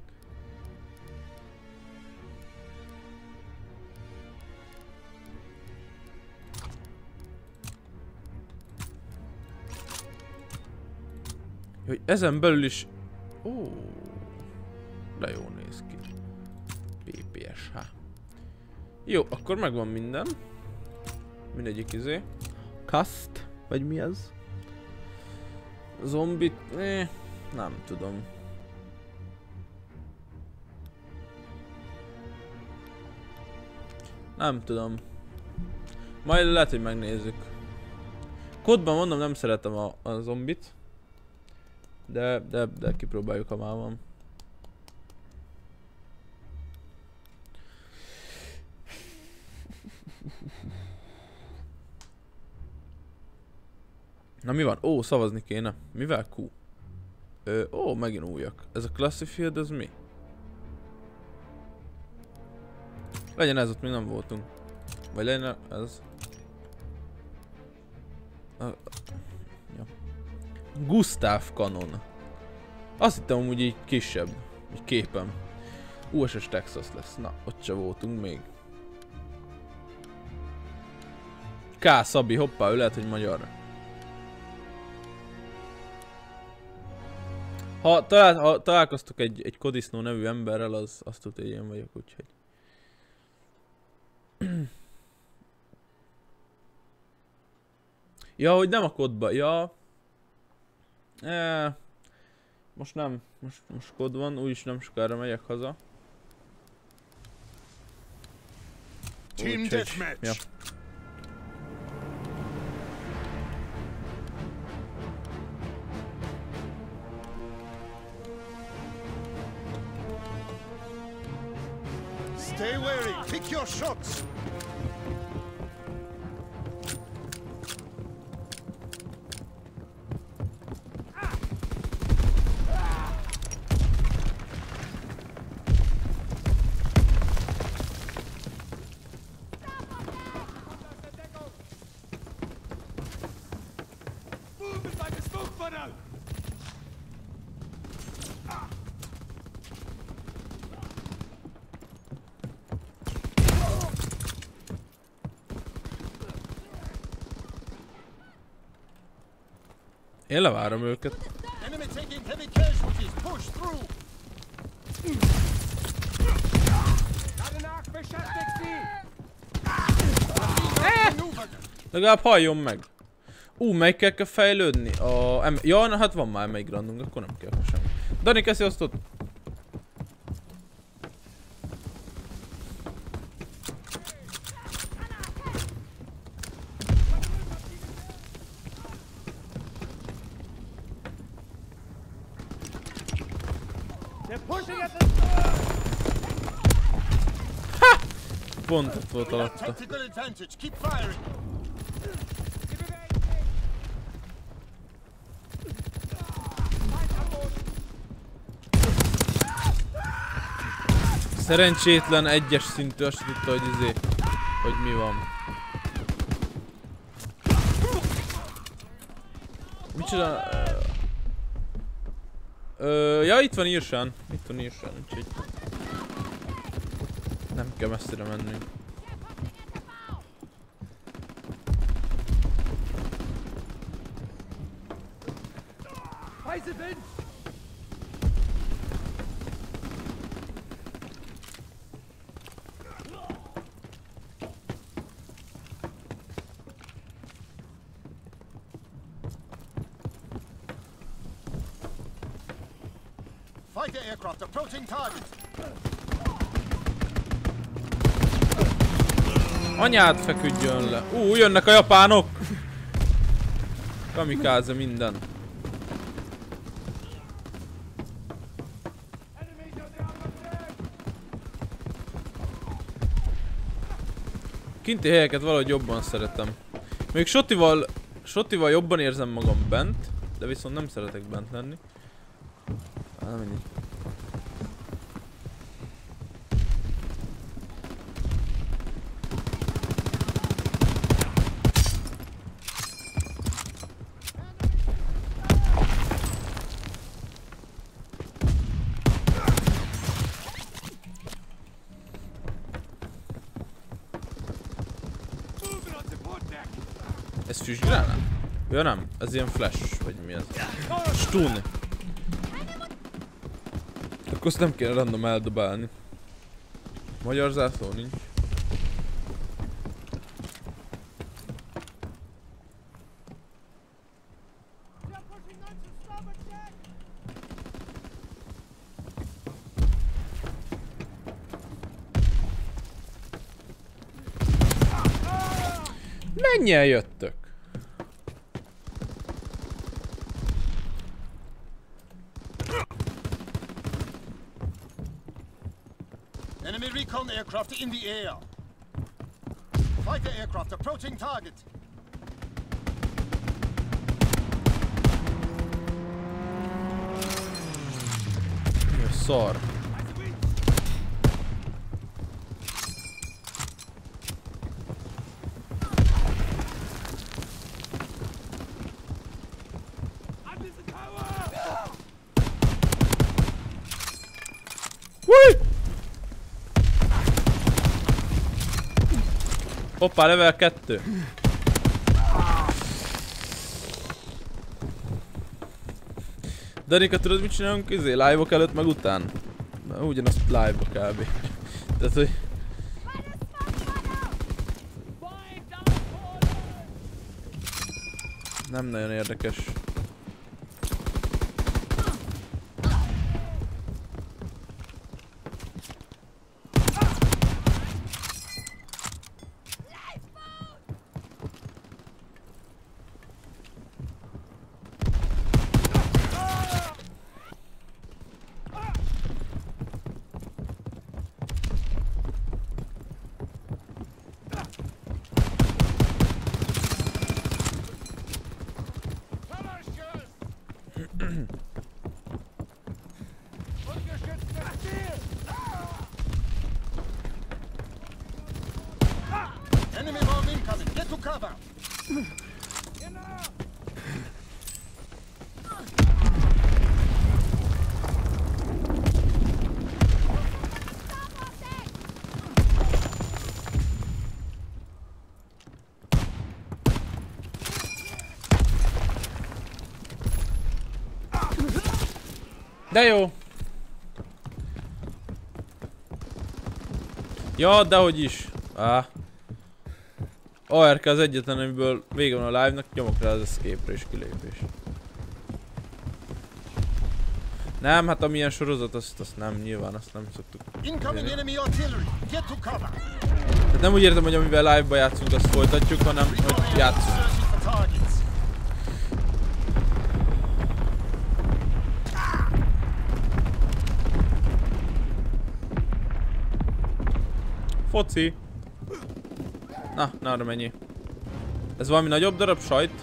Hogy ezen belül is... Ó, de jó néz ki. pé pé es há. Jó, akkor megvan minden. Mindegyik izé. Cast, vagy mi ez? Zombit... Eh, nem tudom. Nem tudom. Majd lehet, hogy megnézzük. Kódban mondom, nem szeretem a, a zombit. De, de, de kipróbáljuk, ha már van. Na mi van? Ó, szavazni kéne. Mivel Q? Ö, ó, megint újak. Ez a Classified, ez mi? Legyen ez, ott még nem voltunk. Vagy legyen ez... A... Ja. Gustav kanon. Azt hittem amúgy így kisebb. Így képem. u es es Texas lesz. Na, ott se voltunk még. K. Szabi, hoppá, ő lehet, hogy magyar. Ha, talál, ha találkoztok egy, egy Kodisznó nevű emberrel, az azt tudja, hogy én vagyok, úgyhogy. Ja, hogy nem a kodba, ja. E, most nem, most, most kod van, úgyis nem sokára megyek haza. Team deathmatch. Ja. Stay wary, pick your shots. Én levárom őket. Enemy taking heavy casualties. Push through. Legalább halljon meg. Ú, meg kell, kell fejlődni. A... em- ja, na, hát van már emigrandunk, akkor nem kell semmi. Dani, keszi osztott. Pont ott volt alatta. Tactical advantage. Keep firing. Szerencsétlen egyes szintű, azt tudta, hogy izé, hogy mi van. Micsoda? Ö, ja, itt van Irsan. Itt van Irsan, úgyhogy nem kell messzire mennünk. Fighter aircraft approaching target. Anyád feküdjön le. Ú, jönnek a japánok! Kamikáze minden. Kinti helyeket valahogy jobban szeretem. Még Sotival, Sotival jobban érzem magam bent, de viszont nem szeretek bent lenni. Nem mindegy. Ez füstgránát? Ja nem, ez ilyen flash, vagy mi ez? Stun! Akkor azt nem kéne random eldobálni. Magyar zászló nincs. Mennyien jöttök? Enemy recon aircraft in the air. Fighter aircraft approaching target. Szar. Hoppá, level kettő. Danika, tudod mit csinálunk izé? Live-ok előtt meg után? Na, ugyanazt live-ba kb. Tehát, hogy... Nem nagyon érdekes. Enemy bomb incoming. Get to cover. De jó! Ja, dehogy is. Á. á er ká az egyetlen, amiből vége van a live-nak, nyomok rá az escape-re és kilépés. Nem, hát amilyen sorozat, azt, azt nem, nyilván azt nem szoktuk. Incoming enemy artillery. Get to cover. Tehát nem úgy értem, hogy amivel live-ba játszunk, azt folytatjuk, hanem hogy játszunk. Searching for targets. Foci! Na, na arra mennyi. Ez valami nagyobb darab sajt?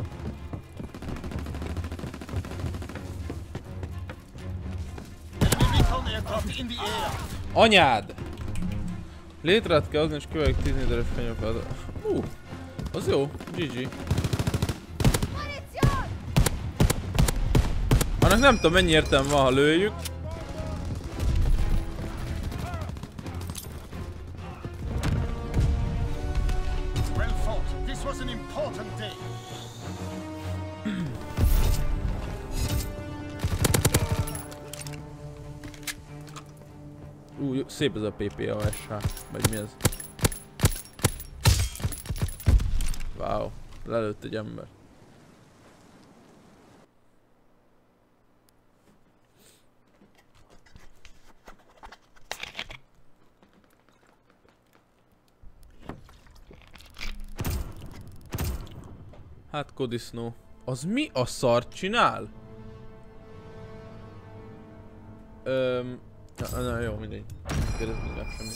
Enemy recon aircraft in the air. Anyád! Létrát kell hozni és kövek tíz méteres fenyokat. Hú, az jó, gé gé. Annak nem tudom mennyi értelme van, ha lőjük. Well fought. This was an important day. Ú, jó, szép ez a pé pé á es há, vagy mi ez? Wow, lelőtt egy ember. Hát kodisznó. Az mi a szart csinál? Öm... Na, na jó, mindegy. Kérdezni meg semmi.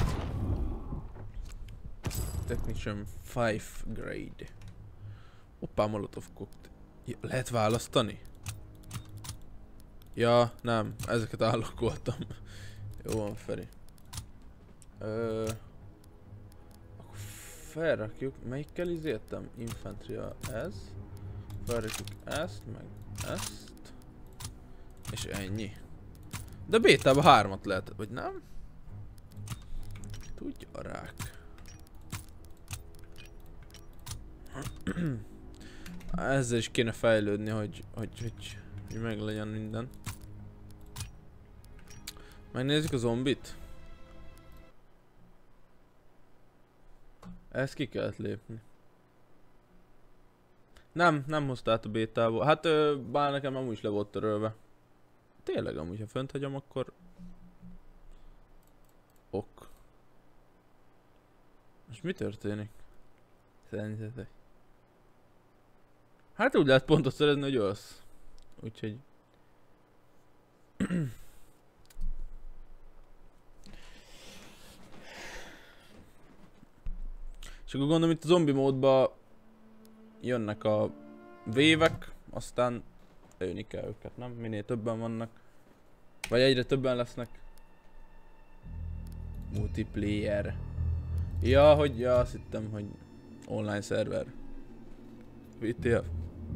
Technician five grade. Hoppá, Molotov cocktail. Ja, lehet választani? Ja, nem. Ezeket állokoltam. Jó van, Feri. Ö... Akkor felrakjuk. Melyikkel izéltem? Infantria ez. Felrakjuk ezt, meg ezt. És ennyi. De bétában hármat lehet, vagy nem? Tudja a rák. Ezzel is kéne fejlődni, hogy, hogy, hogy, hogy meg legyen minden. Megnézzük a zombit. Ezt ki kellett lépni. Nem, nem hozta át a bétából. Hát ö, bár nekem amúgy is le volt törölve. Tényleg amúgy, ha fönt hagyom, akkor... Ok. Most mi történik? Szerintetek? Hát úgy lehet pontot szerezni, hogy ölsz. Úgyhogy... És akkor gondolom itt a zombi módba jönnek a vévek, aztán lőni kell őket, nem? Minél többen vannak. Vagy egyre többen lesznek. Multiplayer. Ja, hogy ja, azt hittem, hogy online szerver. vé té ef.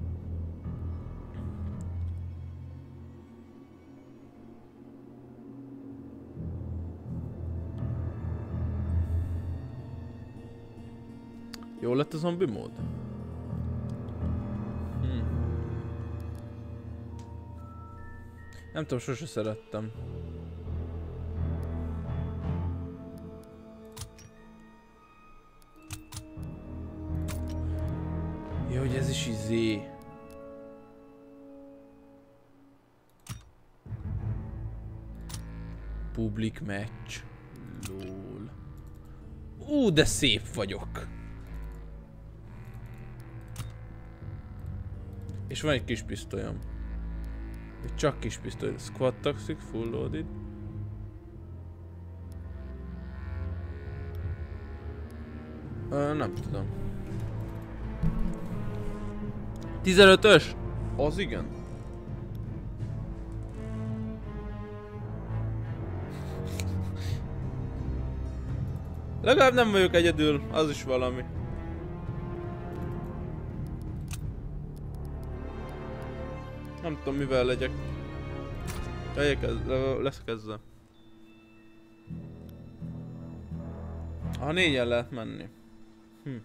Jó lett a zombi mód? Hmm. Nem tudom, sose szerettem. Jó, hogy ez is izé. Public match. Lol. Ú, de szép vagyok. És van egy kis pisztolyom. Csak kis pisztoly. Squad toxic, full loaded. Ö, nem tudom. tizenötös? Az igen. Legalább nem vagyok egyedül, az is valami. Nem tudom mivel legyek. Legyek ezzel, leszek ezzel. Ha négyen lehet menni. Hm.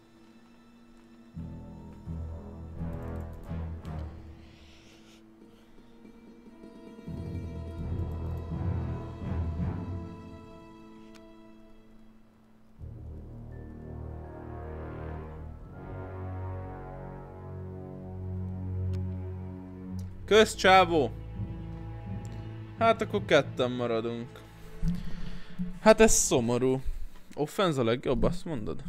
Kösz, csávó! Hát akkor ketten maradunk. Hát ez szomorú. Offense a legjobb, azt mondod?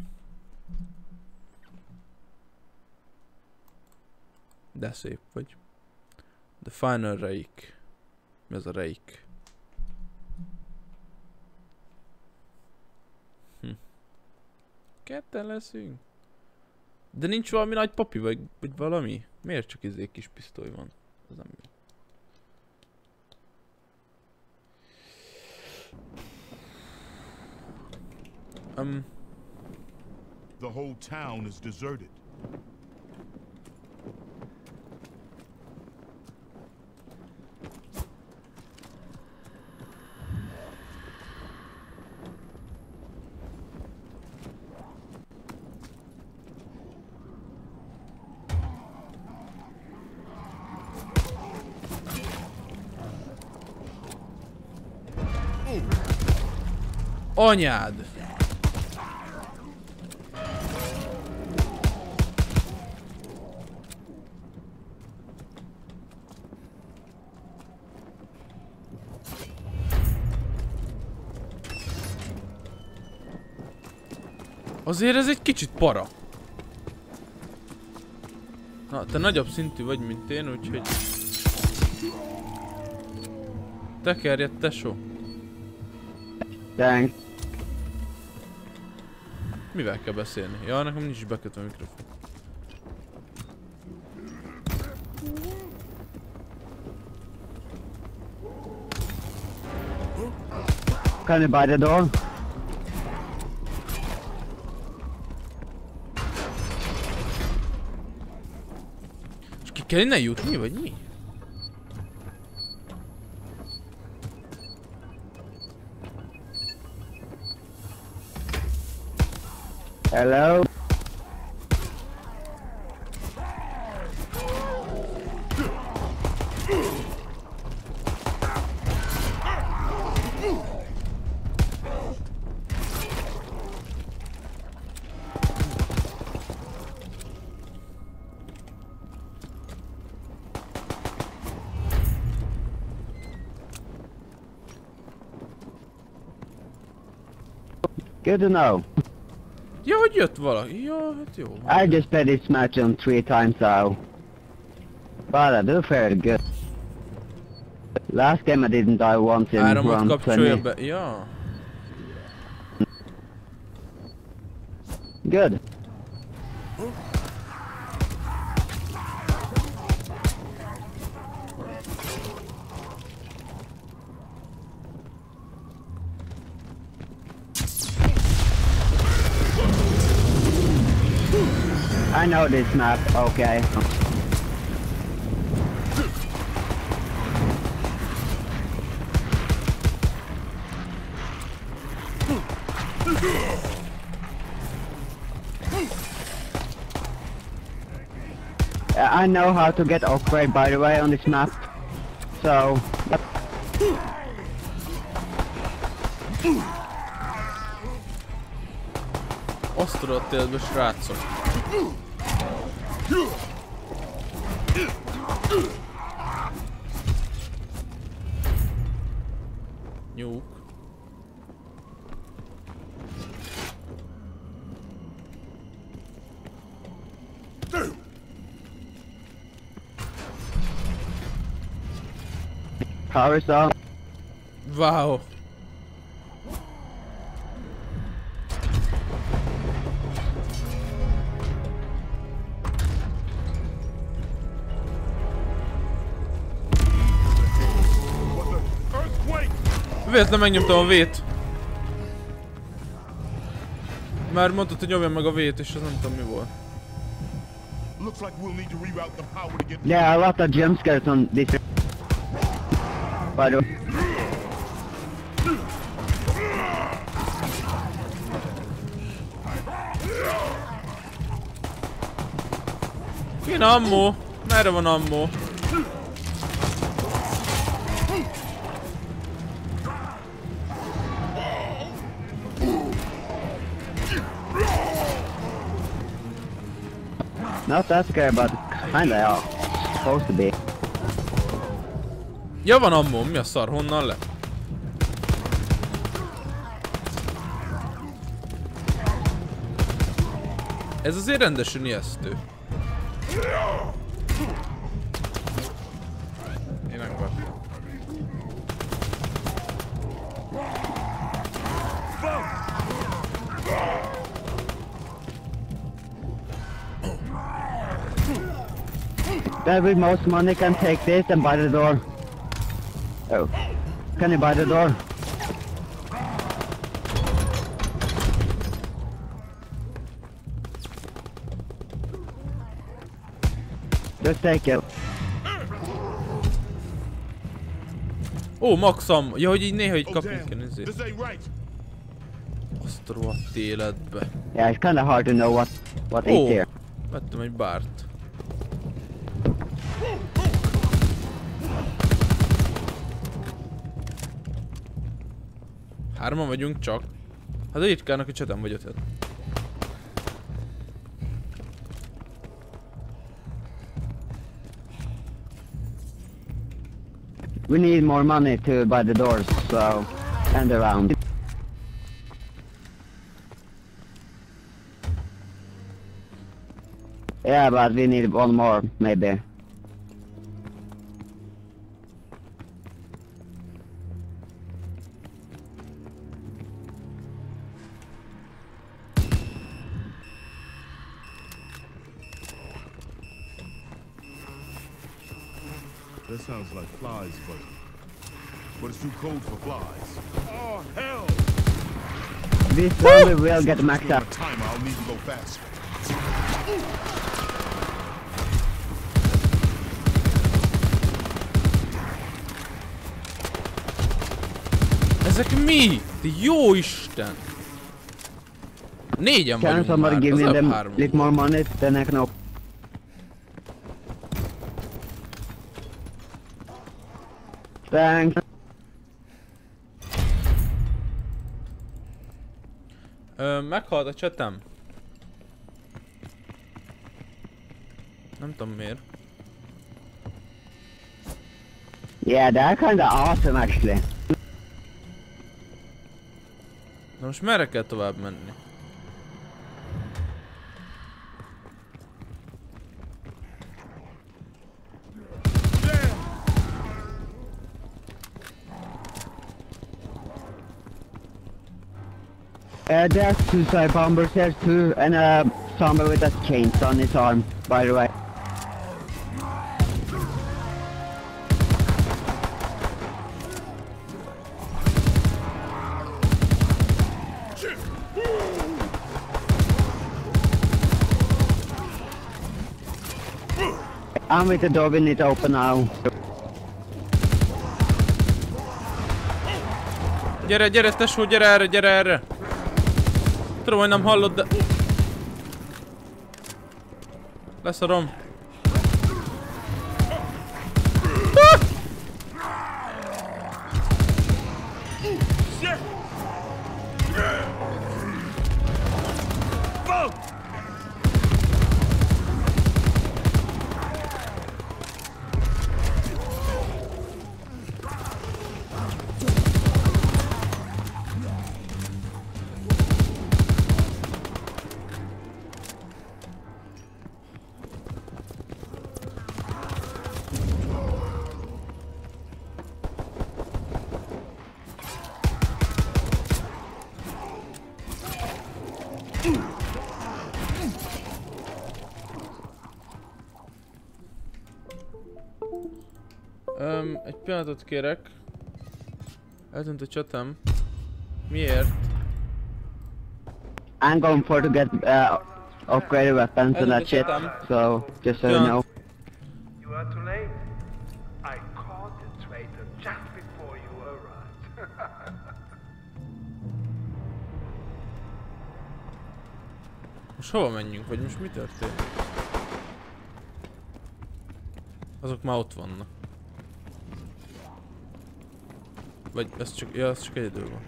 De szép vagy. The final Reik. Mi ez a Reik? Hm. Ketten leszünk. De nincs valami nagy papi, vagy, vagy valami? Miért csak izé kis pisztoly van? Ez nem jó. Um. The whole town is deserted. Anyád! Azért ez egy kicsit para. Na, te nagyobb szintű vagy, mint én, úgyhogy... Tekerjed, tesó. Thanks. Mivel kell beszélni? Ja, nekem nincs is bekötve a mikrofon. Can you buy the door? És ki kell innen jutni, vagy mi? Hello? Good to know. Ja, hogy jött valaki. Ja, hát jó. I just played this match on three times now. But I do fairly good. Last game I didn't die once in Áramot round kapcsolja twenty. be. Ja. Good. I know this map, okay. I know how to get upgrade, by the way, on this map. So... Osztodott életbe, srácok. Nyúk. Power saw. Wow. Véletlen megnyomtam a V-t. Már mondtad, hogy nyomjam meg a V-t, és az nem tudom mi volt. Yeah, a lot of jump scares on this. By the way. Kéne ammo. Merre van ammo? Not that scary, but kinda are supposed to be. Ja, van ammom, mi a szar, honnan le? Ez azért rendesen ijesztő. Én megvártam. That with most money can take this and buy the door. Oh. Can you buy the door? Just take it. Ó, maxam! Ja, hogy így néha így Oh kapni damn, kell, nézzék. this ain't right. Azt a rohadt életbe. Yeah, it's kinda hard to know what, what is Ó, here. vettem egy bárt. Hárman vagyunk csak. Hát a ritkának a csetem vagy ötöt. We need more money to buy the doors, so... And around. Yeah, but we need one more, maybe. That sounds like flies, but but it's too cold for flies. Oh hell! This one we will get maxed During up. a timer, I'll need to go fast. Ezek mi? Te jó Isten! Négyen Can vagyunk somebody már, give az me előbb them hárman little more money? Then I can open. Thanks. Ö, meghalt a csetem. Nem tudom miért. Yeah, they're kinda awesome actually. Na most merre kell tovább menni? Uh, there's suicide bombers here too, and uh, somebody with a chainsaw on his arm, by the way. I'm with the door, we need to open now. Gyere, gyere, tesó, gyere erre, gyere erre! Tudom, hogy nem hallod, de... Leszarom. Um, egy pillanatot kérek. Eltűnt a csatam. Miért? I'm going for to get uh, upgraded weapons and that shit, so just so you Yeah. know. You are too late. I caught the traitor just before you arrived. Most hova menjünk, vagy most mi történt? Azok már ott vannak. Vagy ez csak, ja, ez csak egyedül van.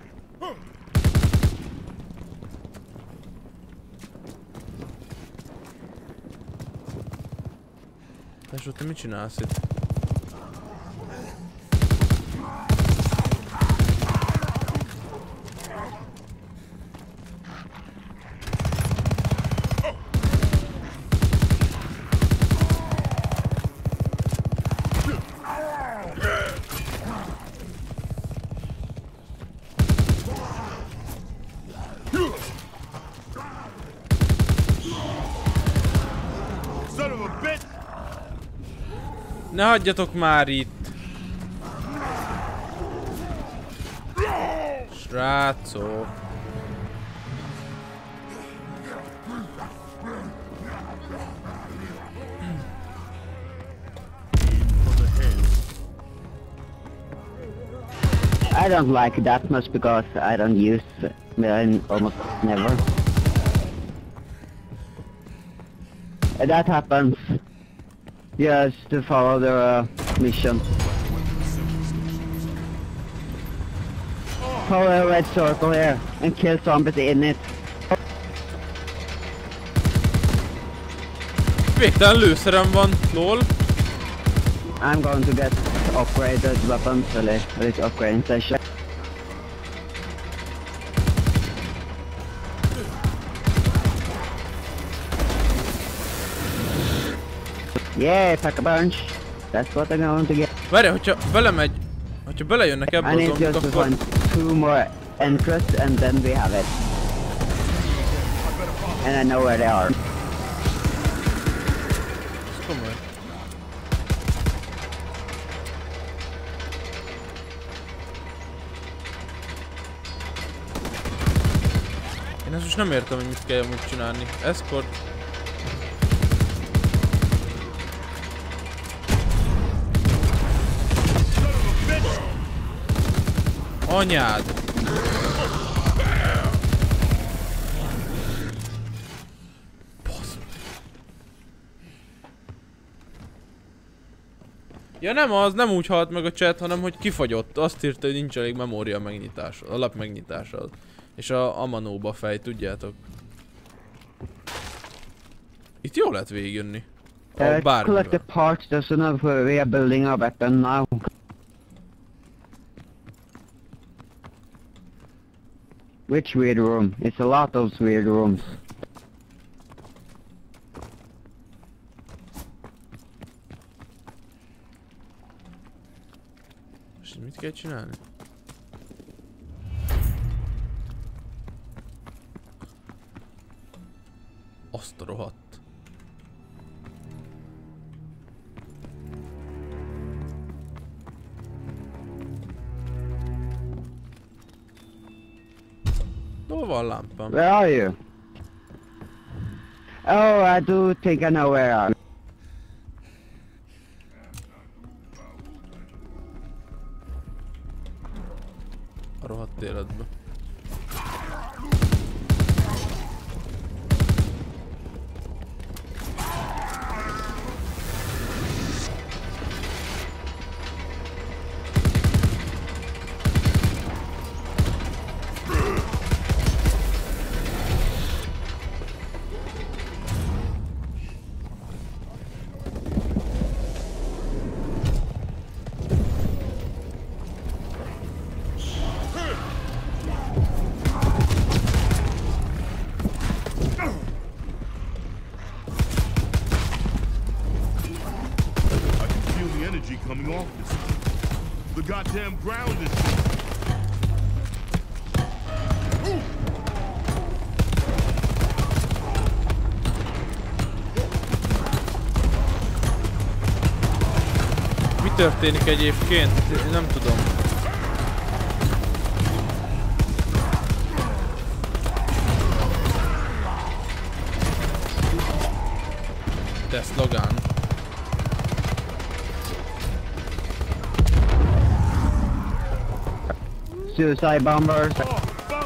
Tesó, te mit csinálsz itt? Ne hagyjatok már itt! Srácok! I don't like it that much because I don't use it. I almost never. And that happens just to follow the uh, mission. Follow a red circle here and kill zombies in it. Végtelen lőszerem van, lol. I'm going to get upgraded weapons, really, with upgrading session. Yeah, pack a bunch. That's what I'm going to get. Várj, hogyha belemegy, hogyha belejönnek ebbe I a need zombik, just to akkor... find two more entries and then we have it. And I know where they are. Ez komoly. Én ezt most nem értem, hogy mit kell amúgy csinálni. Escort. Anyád! Basz. Ja nem az, nem úgy halt meg a chat, hanem hogy kifagyott. Azt írta, hogy nincs elég memória megnyitásra, alap megnyitásra. És a Amanóba fej, tudjátok. Itt jól lehet végigjönni. Uh, collect Bármivel. the parts, there's enough uh, we are building a weapon now. Which weird room? It's a lot of weird rooms. És mit kell csinálni? Azt a rohadt. Hol van lámpám? Where are you? Oh, I do think I know where I am. A rohadt életbe. Coming off this. The goddamn ground is. Mi történik egyébként? Én nem tudom. Tesz Logan. Suicide bombers. Oh, fuck.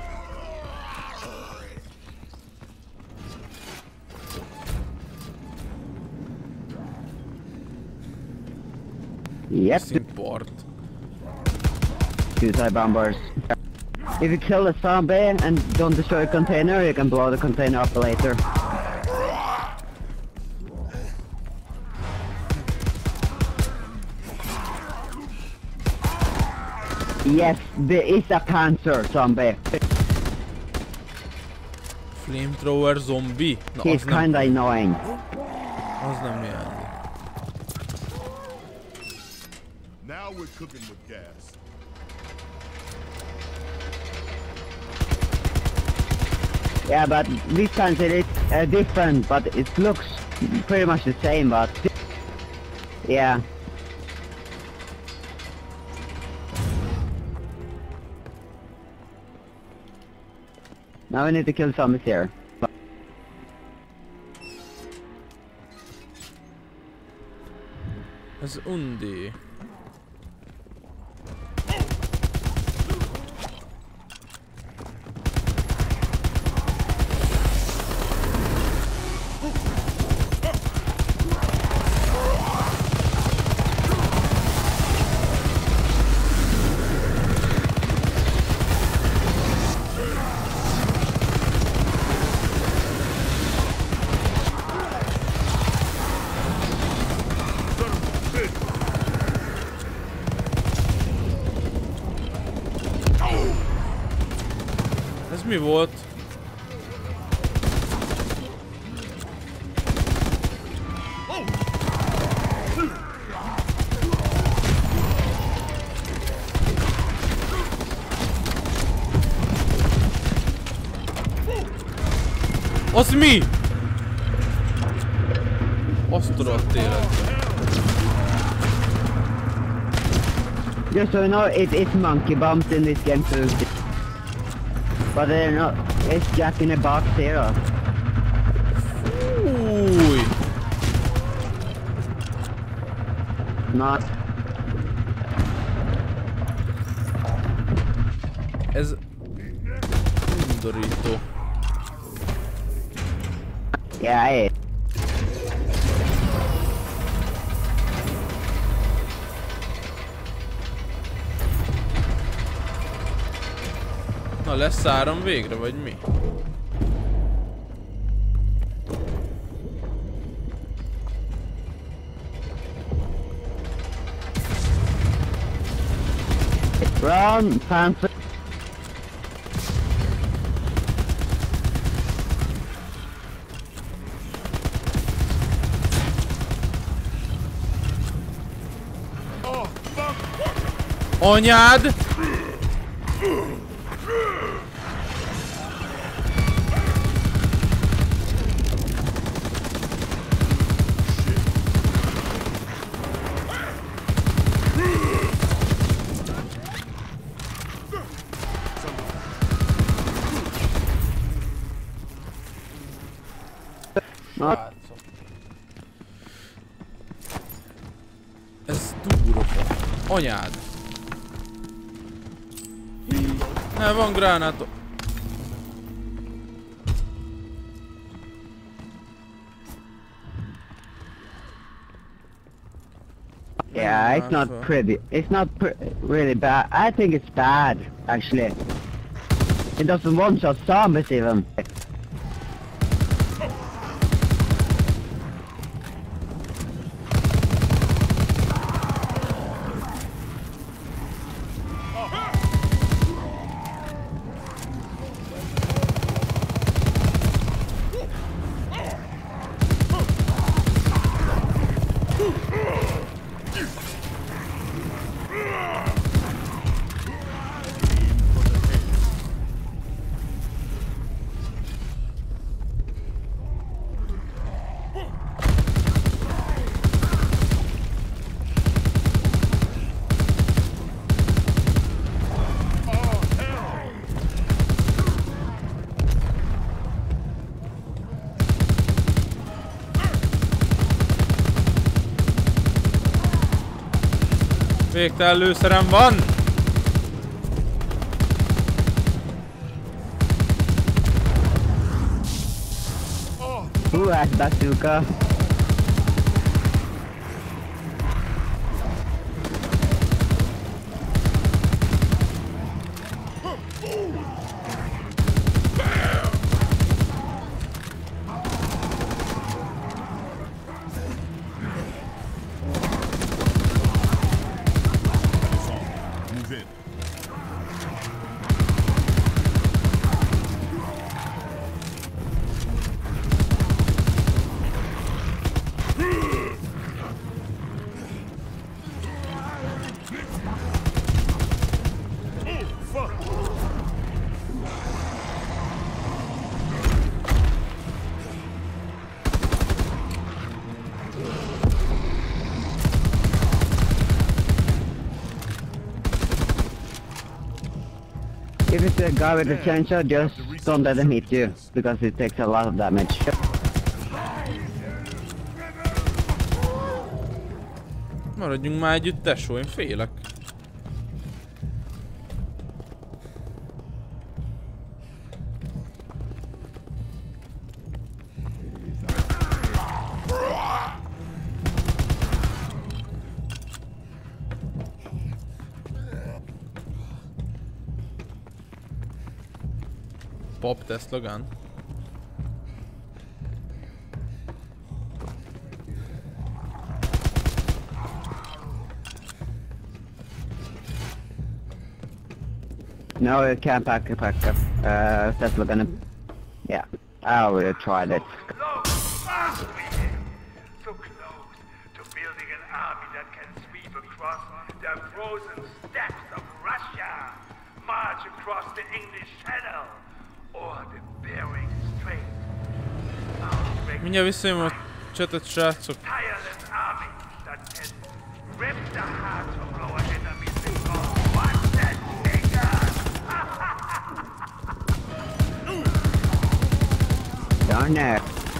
Yep. Import. Suicide bombers. If you kill a zombie and don't destroy a container, you can blow the container up later. Yes, there is a cancer zombie. Flamethrower zombie? Na, He's az nem, kinda annoying. az nem jelent. Now we're cooking with gas. Yeah, but this time it is uh, different, but it looks pretty much the same, but... Yeah. Now we need to kill zombies here. Ez undi. Ez mi volt? Az mi? Azt tudott életben. Just so you know, it, it's monkey bombs in this game too. But they're not, it's Jack in a box here. Új! Not. Ez undorító. Yeah, it. Na, lesz áram végre, vagy mi? Run, Panther. Anyád! Ez túlrofa. Anyád! Ne, van gránátok. Yeah, it's not pretty. It's not pr really bad. I think it's bad, actually. It doesn't one-shot zombies even. Végtelen lőszerem van! Hú, hát bazooka. If it's a guy with a chainsaw, just don't let him hit you, because it takes a lot of damage. Maradjunk már együtt, tesó, én félek. Pop Tesla gun. No, you can't pack a pack up. Uh, Tesla gonna... Yeah, I already tried it. Close! Ah, so close to building an army that can sweep across the frozen steppes of Russia, march across the English Channel, or the Bering Strait. Mindjárt visszajön a csetet, srácok. Tireless army that can rip the hearts of our enemies because watch that figure! Darn there.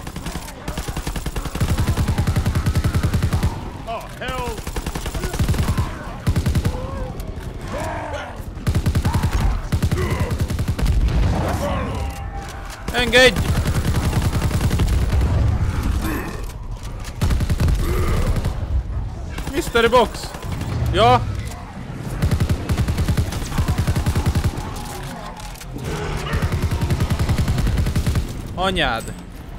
Oh, hell! Engedj! Mystery box! Ja! Anyád!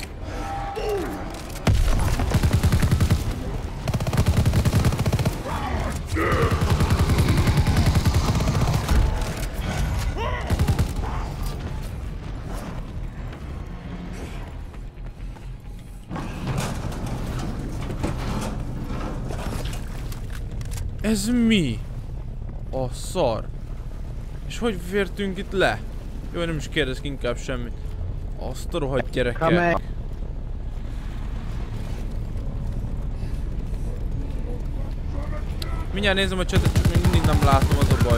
Ez mi? A szar. És hogy fértünk itt le? Jó, nem is kérdezk inkább semmit. Azt a rohadt gyerekek. Mindjárt nézem a csetet, csak még mindig nem látom, az a baj.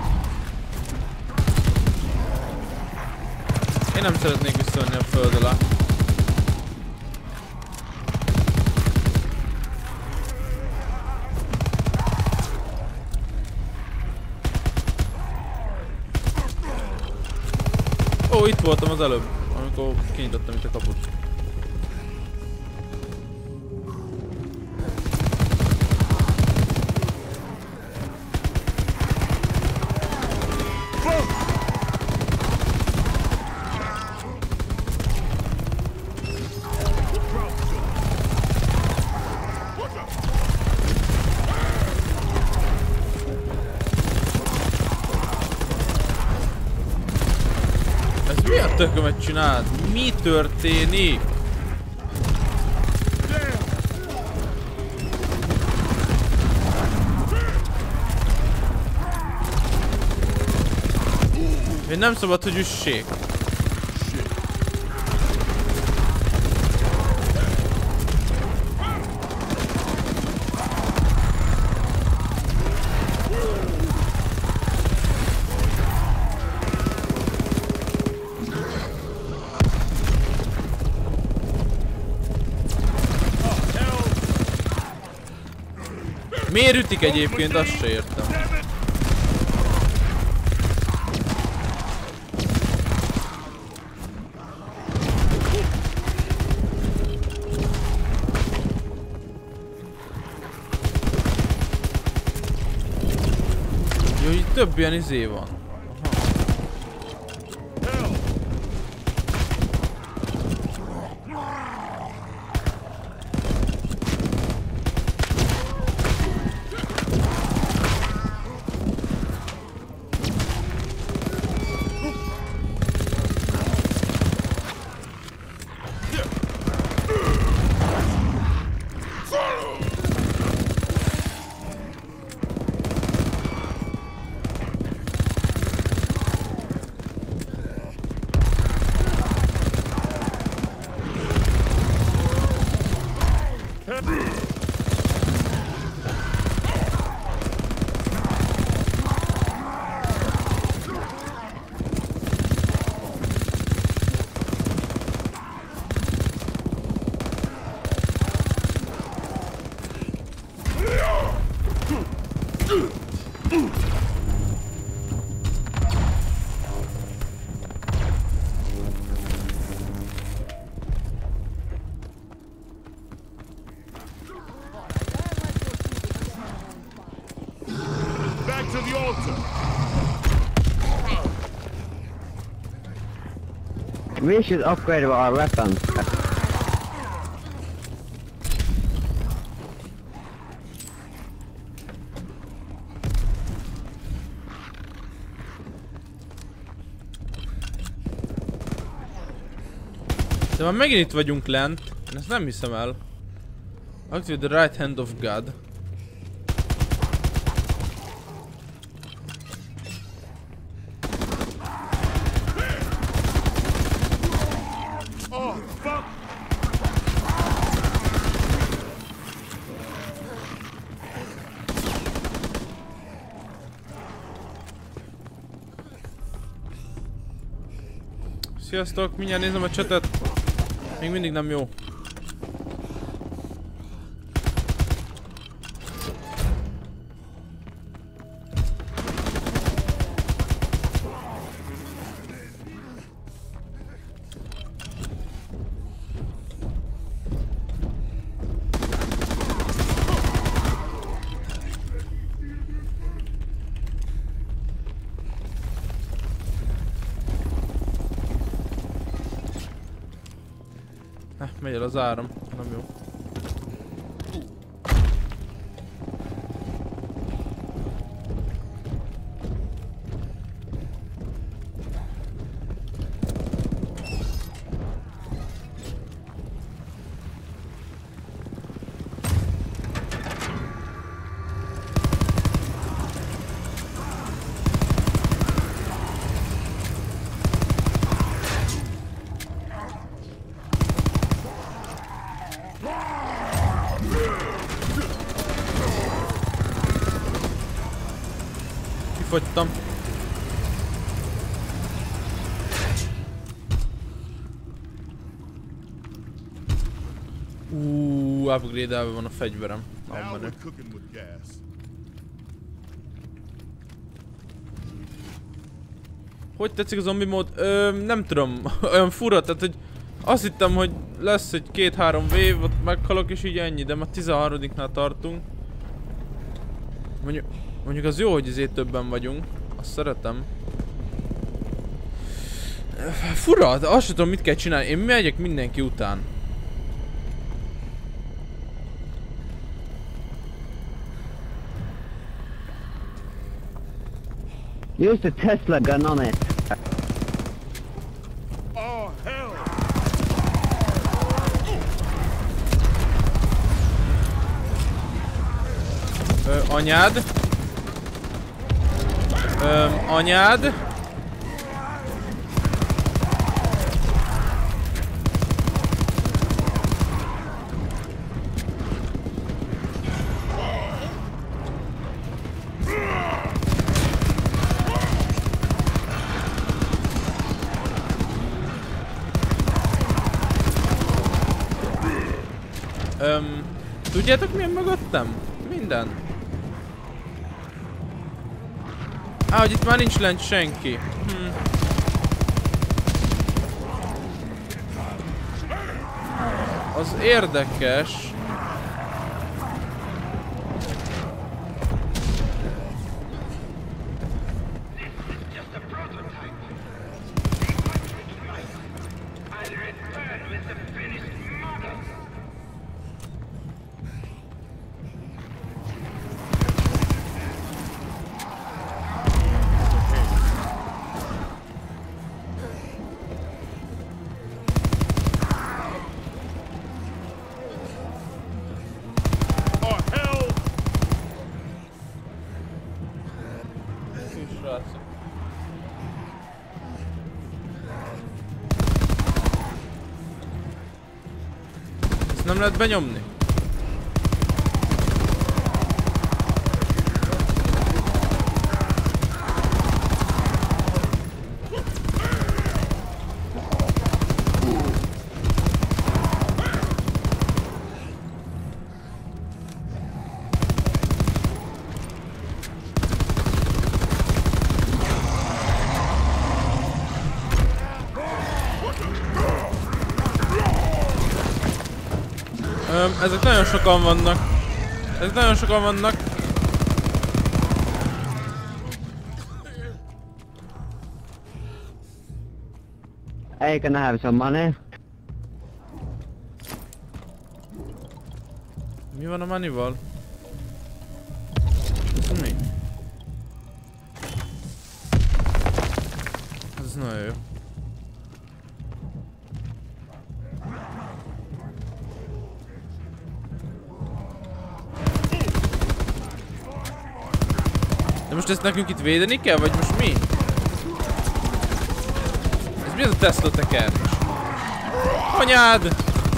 Én nem szeretnék visszajönni a föld alá. Ó, itt voltam az előbb, amikor kinyitottam itt a kaput. Mi a tökömet csináld? Mi történik? Én nem szabad, hogy üssék. Miért ütik egyébként? Azt se értem. Jó, itt több ilyen izé van. We should upgrade our weapons. De már megint itt vagyunk lent. Én ezt nem hiszem el. Activate the right hand of God. Oh, fuck! Sziasztok, mindjárt nézem a chatet. Még mindig nem jó. Megy el az áram, nem jó. Kifogytam. Uuuuh, upgrade-elve van a fegyverem. Now Van we're menő. cooking with gas. Hogy tetszik a zombi mód? Ö, nem tudom, olyan fura, tehát hogy azt hittem, hogy lesz egy két-három wave, ott meghalok és így ennyi, de már tizenharmadiknál tartunk. Mondjuk, mondjuk az jó, hogy azért többen vagyunk, azt szeretem. Fura, de azt sem tudom, mit kell csinálni, én megyek mindenki után. Use the Tesla gun on it. Oh, hell! Ö, anyád. Ö, anyád. Öm, tudjátok milyen mögöttem? Minden. Á, hogy itt már nincs lent senki. Hm. Az érdekes. Oh, hell! Srácok. Ezt nem lehet benyomni? Öm, ezek nagyon sokan vannak. Ezek nagyon sokan vannak. Hey, can I have some money? Mi van a moneyval? Ez mi? Ez nagyon jó. De most ezt nekünk itt védeni kell, vagy most mi? Ez mi az a Tesla teker? Anyád!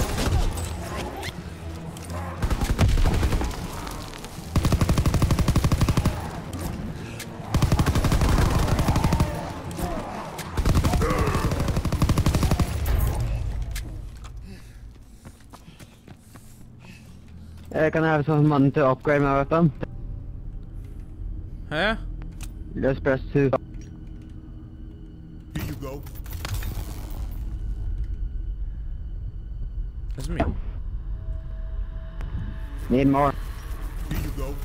Hey, can I have some money to upgrade my weapon? Huh? Just press two. Here you go. Ez mi? Need more. Here you go.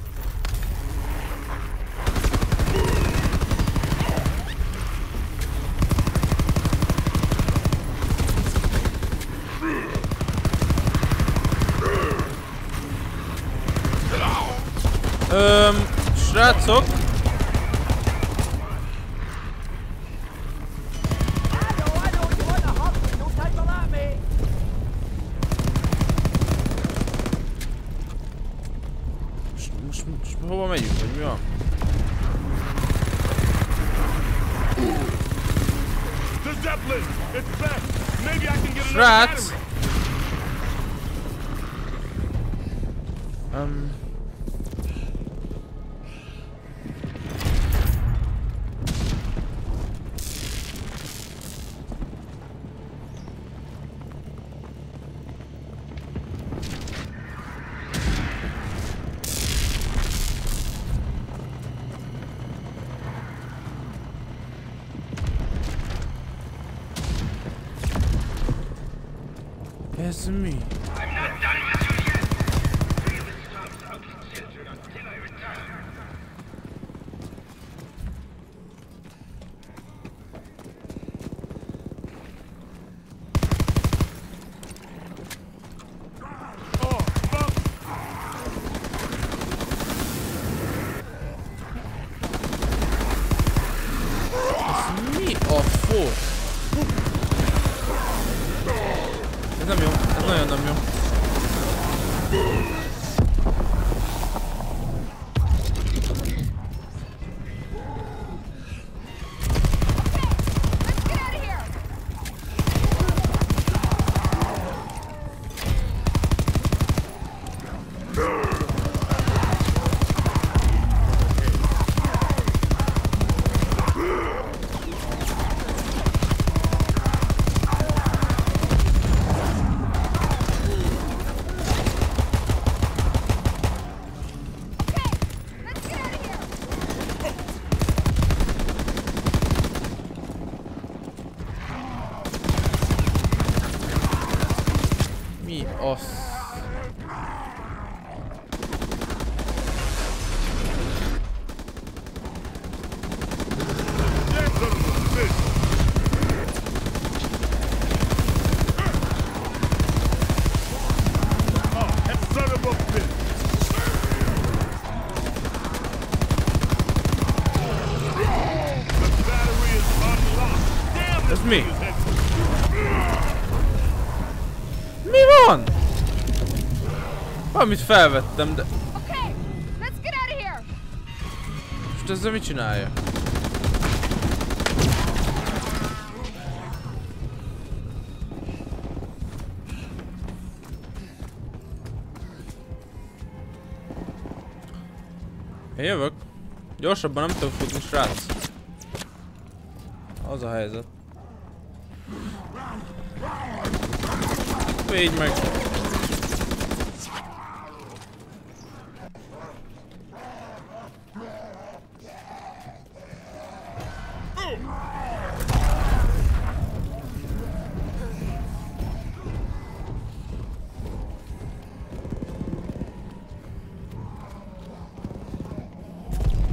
Öm, srácok! I know, I know, you want to hop, don't take a lot, me. Most, most, most hova megyünk, vagy mi van? The Zeppelin! It's back! Maybe I can get another Srác! battery! Um... Ez mi? Oh, fuck! Ez mi a fos? Ez nem jó, ez nagyon nem jó. Let's get out of here! Let's get out of here! Mi az? Damn son of a bitch! Oh, that son of a bitch! The battery is unlocked! Damn, this Ez mi? thing is heavy. Mi van? Valamit felvettem, de... Okay, let's get out of here! Most ezzel mit csinálja? Én jövök. Gyorsabban nem tudok futni, srác. Az a helyzet. Védj meg!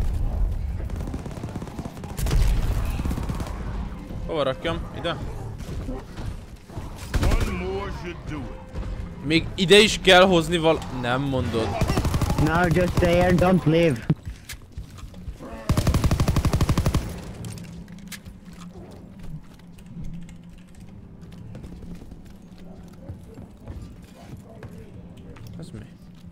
Hova rakjam? Ide? One more should do it. Még ide is kell hozni val... Nem mondod. No, just stay here, don't leave. Ez mi?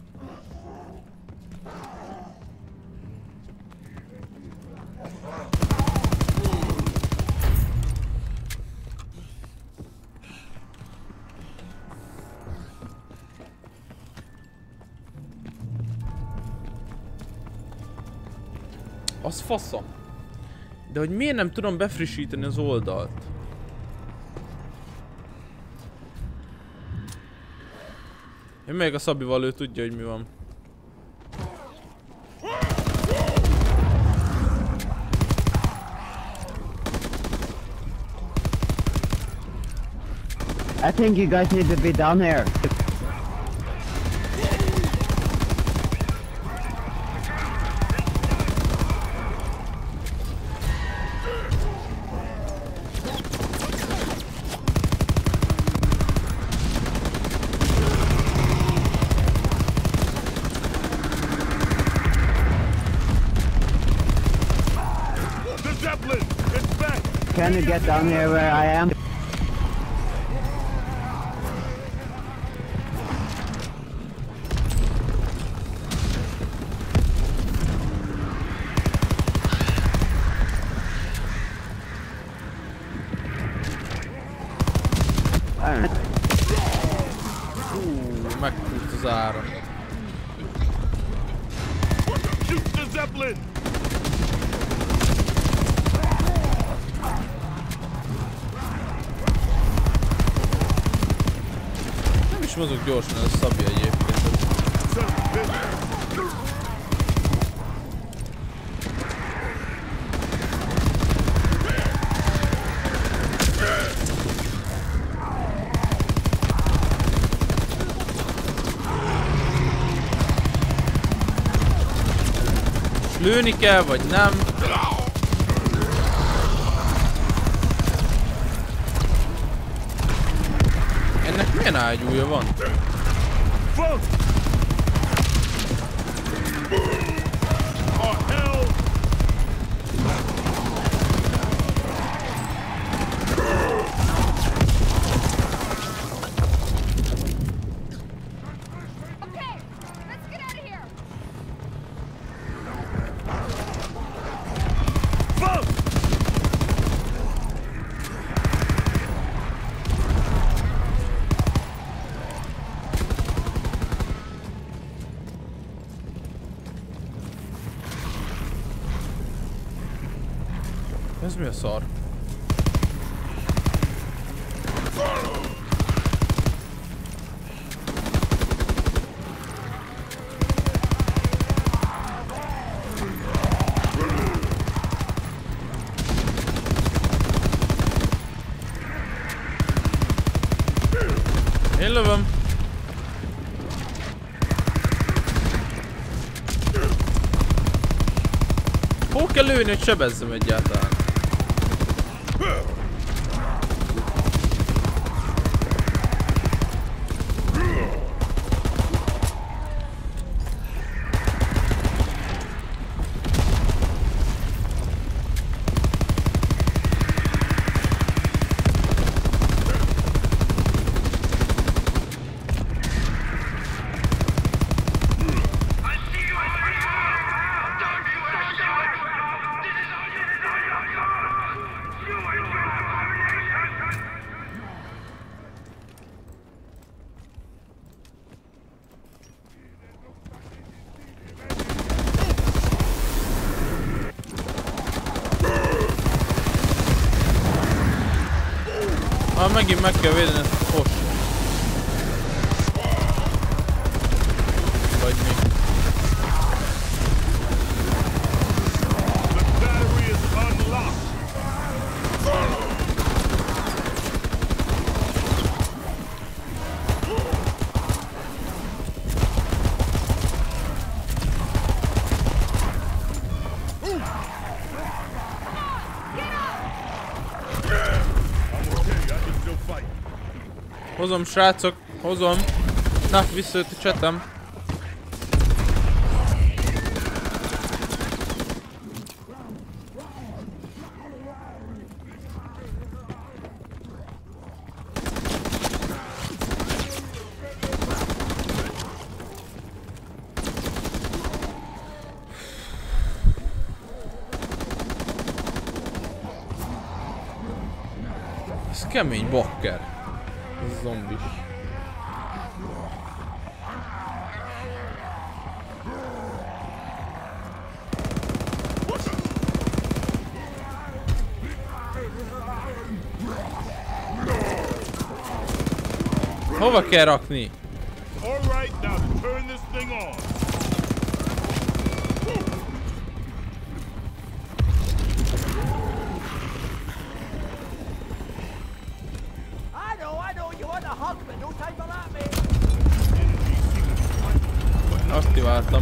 Az faszom. De hogy miért nem tudom befrissíteni az oldalt? Én még a Szabival, ő tudja, hogy mi van. I think you guys need to be down here. The Zeppelin! It's back! Can you get down here where I am? Hú, megfújt az áram. Shoot the Zeppelin! Nem is mozog gyorsan ez a Szabi egyébként. Lőni kell, vagy nem? Ennek milyen ágyúja van? Fuck! Oh, hell! Okay, let's get out of here. Fuck! Ez mi a szar? Én lövöm. Hol kell lőni, hogy sebezzem egyáltalán? Ah, megint meg kell védeni ezt a fos. Vagy mi? The battery is unlocked! I'm okay, I can Hozom, srácok, hozom. Na, visszajött a csetem. Ez kemény bakker. Ez zombis. Hova kell rakni? All right, now turn this thing on. I know, I know, you want a hug, but no time for that, mate. Aktiváltam.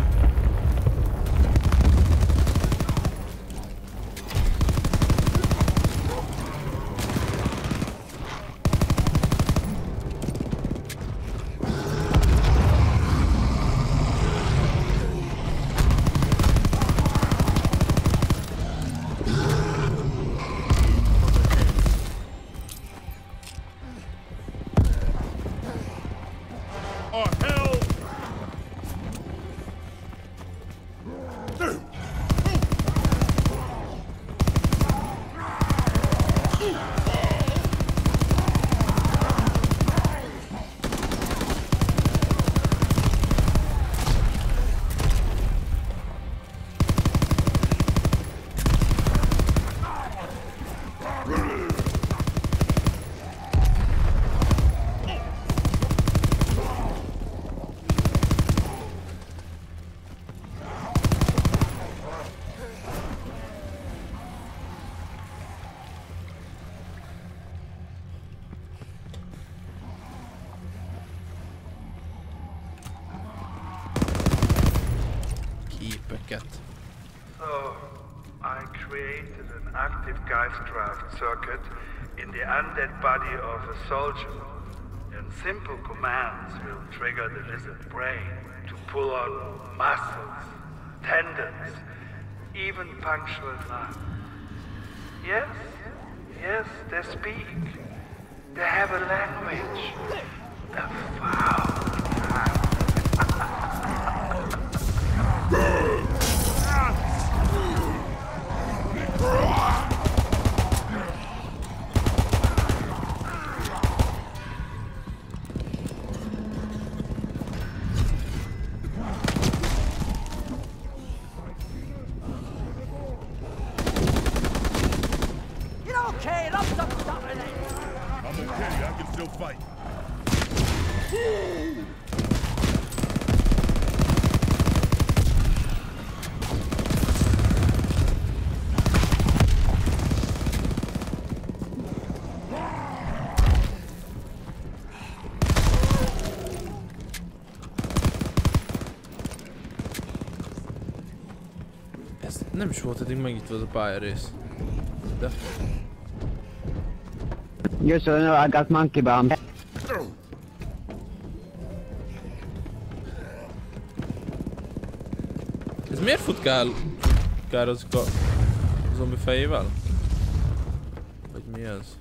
Oh, hell! Képeket. So, I created an active Geistdraft circuit in the undead body of a soldier. And simple commands will trigger the lizard brain to pull on muscles, tendons, even punctual blood. Yes, yes, they speak. They have a language. A foul tongue. You're okay, love some stuff in it. I'm okay, I can still fight. Ez nem is volt eddig megnyitva az a pályarész. De... Just so you know, I got monkey bombs. Ez miért futkál? Kár azok a zombi fejével? Vagy mi ez?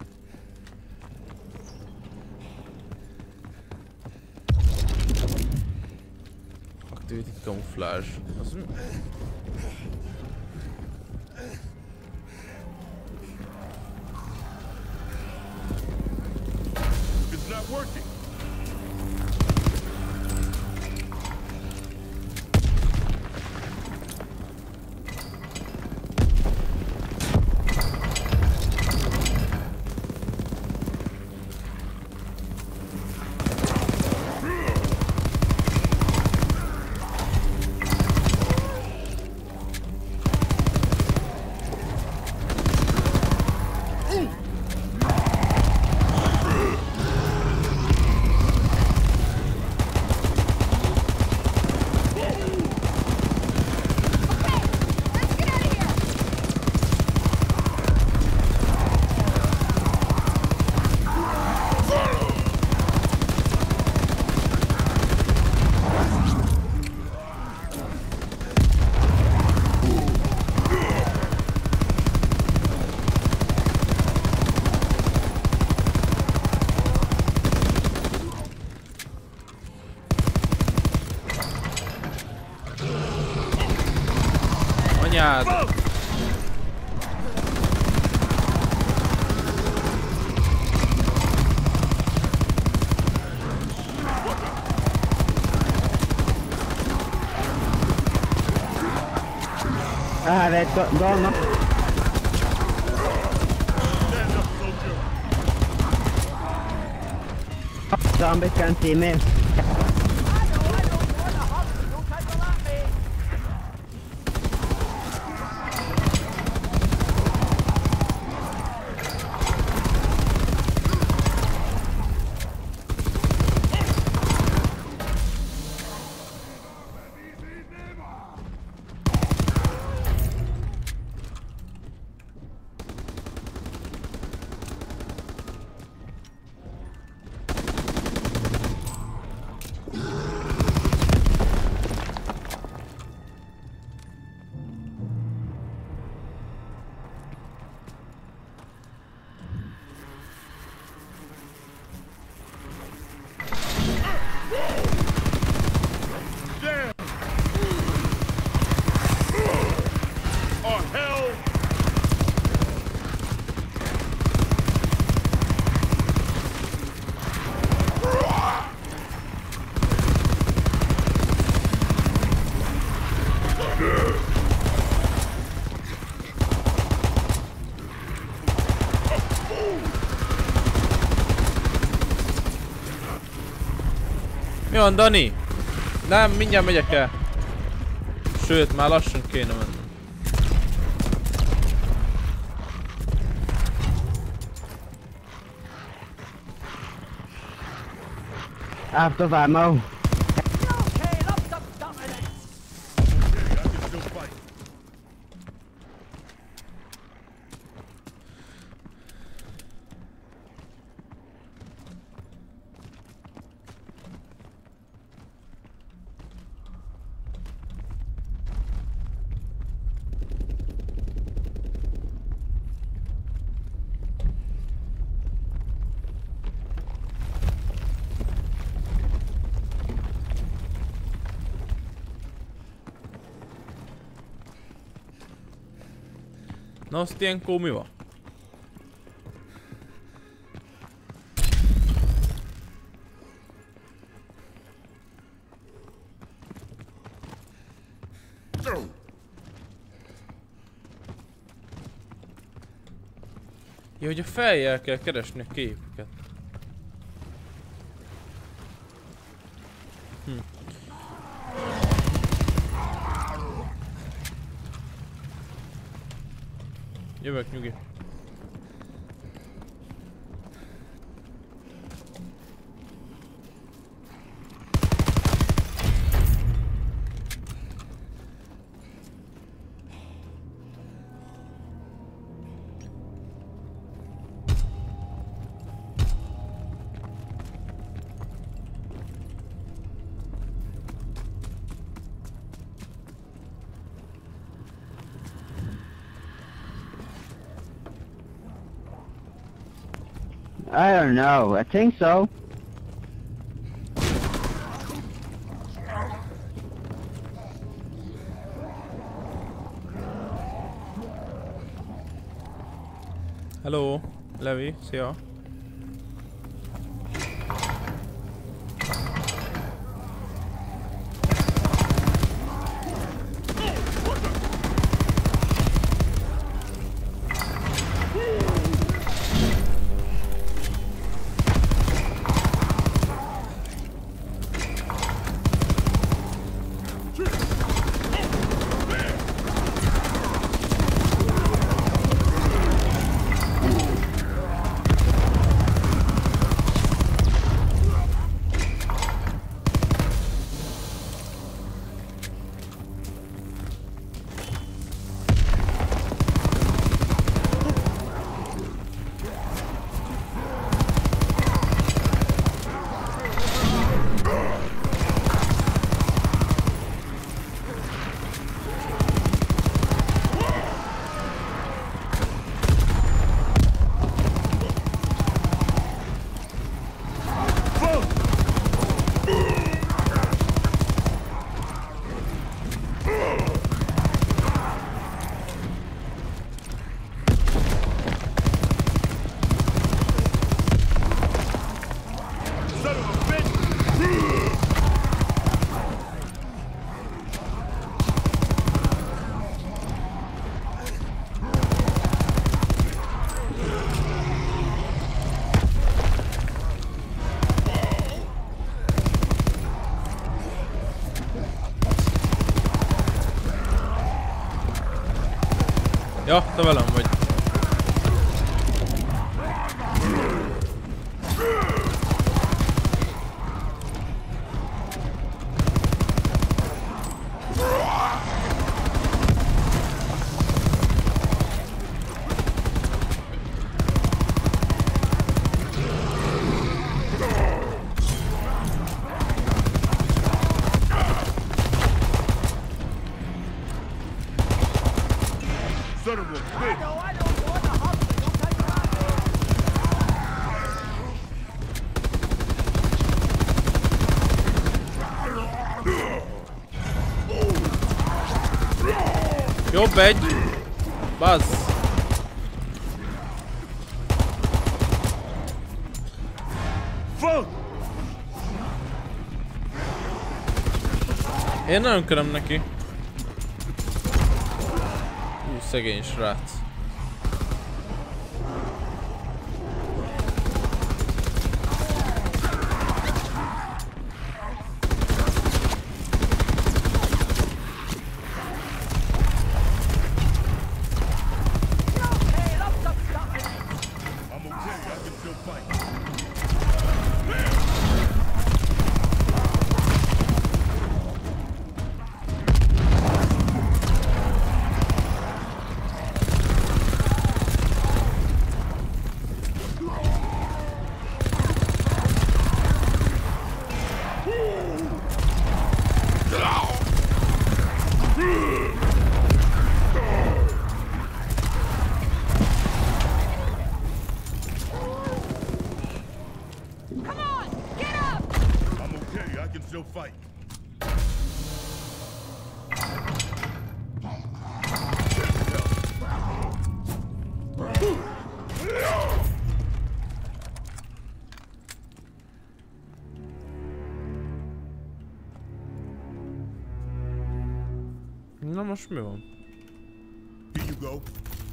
Activity camouflage. Az mi? It's not working. anyád! Ah, they've got gone up. Zombies can't see me. Mi van, Dani? Nem, mindjárt megyek el. Sőt, már lassan kéne menni. Out of ammo. Na azt ilyenkor mi van? Ja, hogy a fejjel kell keresni a képeket. Hm. Jövök, nyugi. I don't know. I think so. Hello, Levi, szia. Ja, te velem vagy. Son of a I bitch! know, I know, you're in the hospital. Don't take it out there. Jobb egy! Bazz! Fuck! Én nagyon köröm neki. Hú, szegény srác. Hey, love, stop, stop. I'm okay, I can still fight. Come on, get up! I'm okay, I can still fight. Na most mi van? Here you go.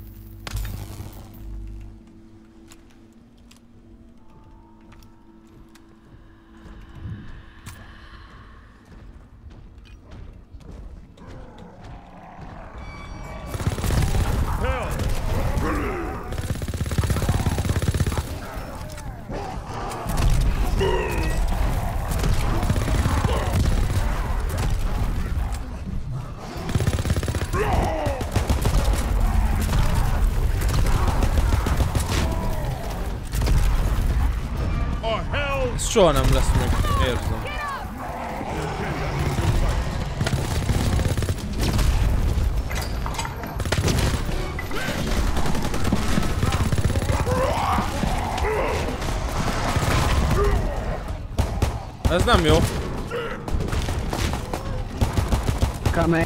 Oh hell! Ez soha nem lesz meg, érzem. Ez nem jó. Coming.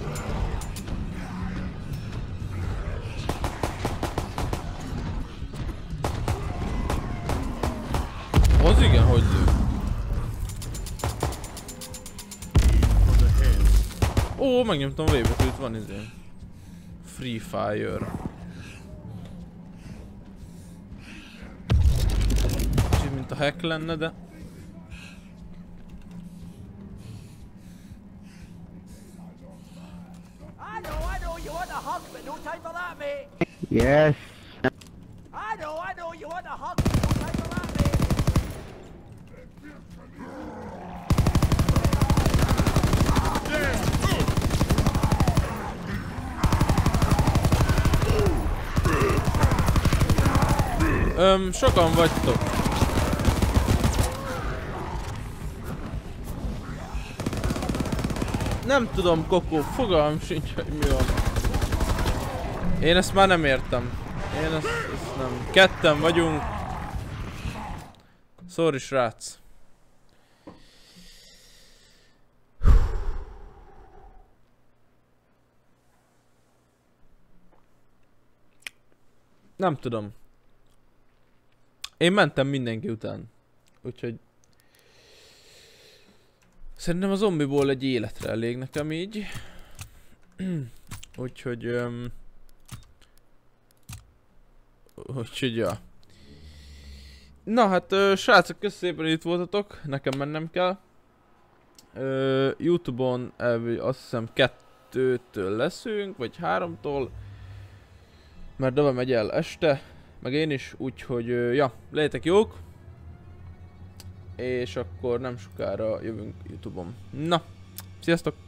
Az igen, hogy lő. Ó, megnyomtam V betűt, van izé. Free Fire. Kicsit mint a hack lenne, de... I know, I know, you want a hospital. No time for that, mate. Yes. I know, I know, you want a hospital. No time for that, mate. Öm, sokan vagytok. Nem tudom, Kokó, fogalmam sincs, hogy mi van. Én ezt már nem értem. Én ezt, ezt nem. Ketten vagyunk. Sorry, srác. Nem tudom. Én mentem mindenki után. Úgyhogy... Szerintem a zombiból egy életre elég nekem így. Úgyhogy... Um... Úgyhogy ja. Na hát uh, srácok, köszönöm szépen, hogy itt voltatok. Nekem mennem kell. Uh, Youtube-on uh, azt hiszem kettőtől leszünk, vagy háromtól. Mert Dava megy el este, meg én is, úgyhogy ja, legyetek jók. És akkor nem sokára jövünk YouTube-on. Na, sziasztok!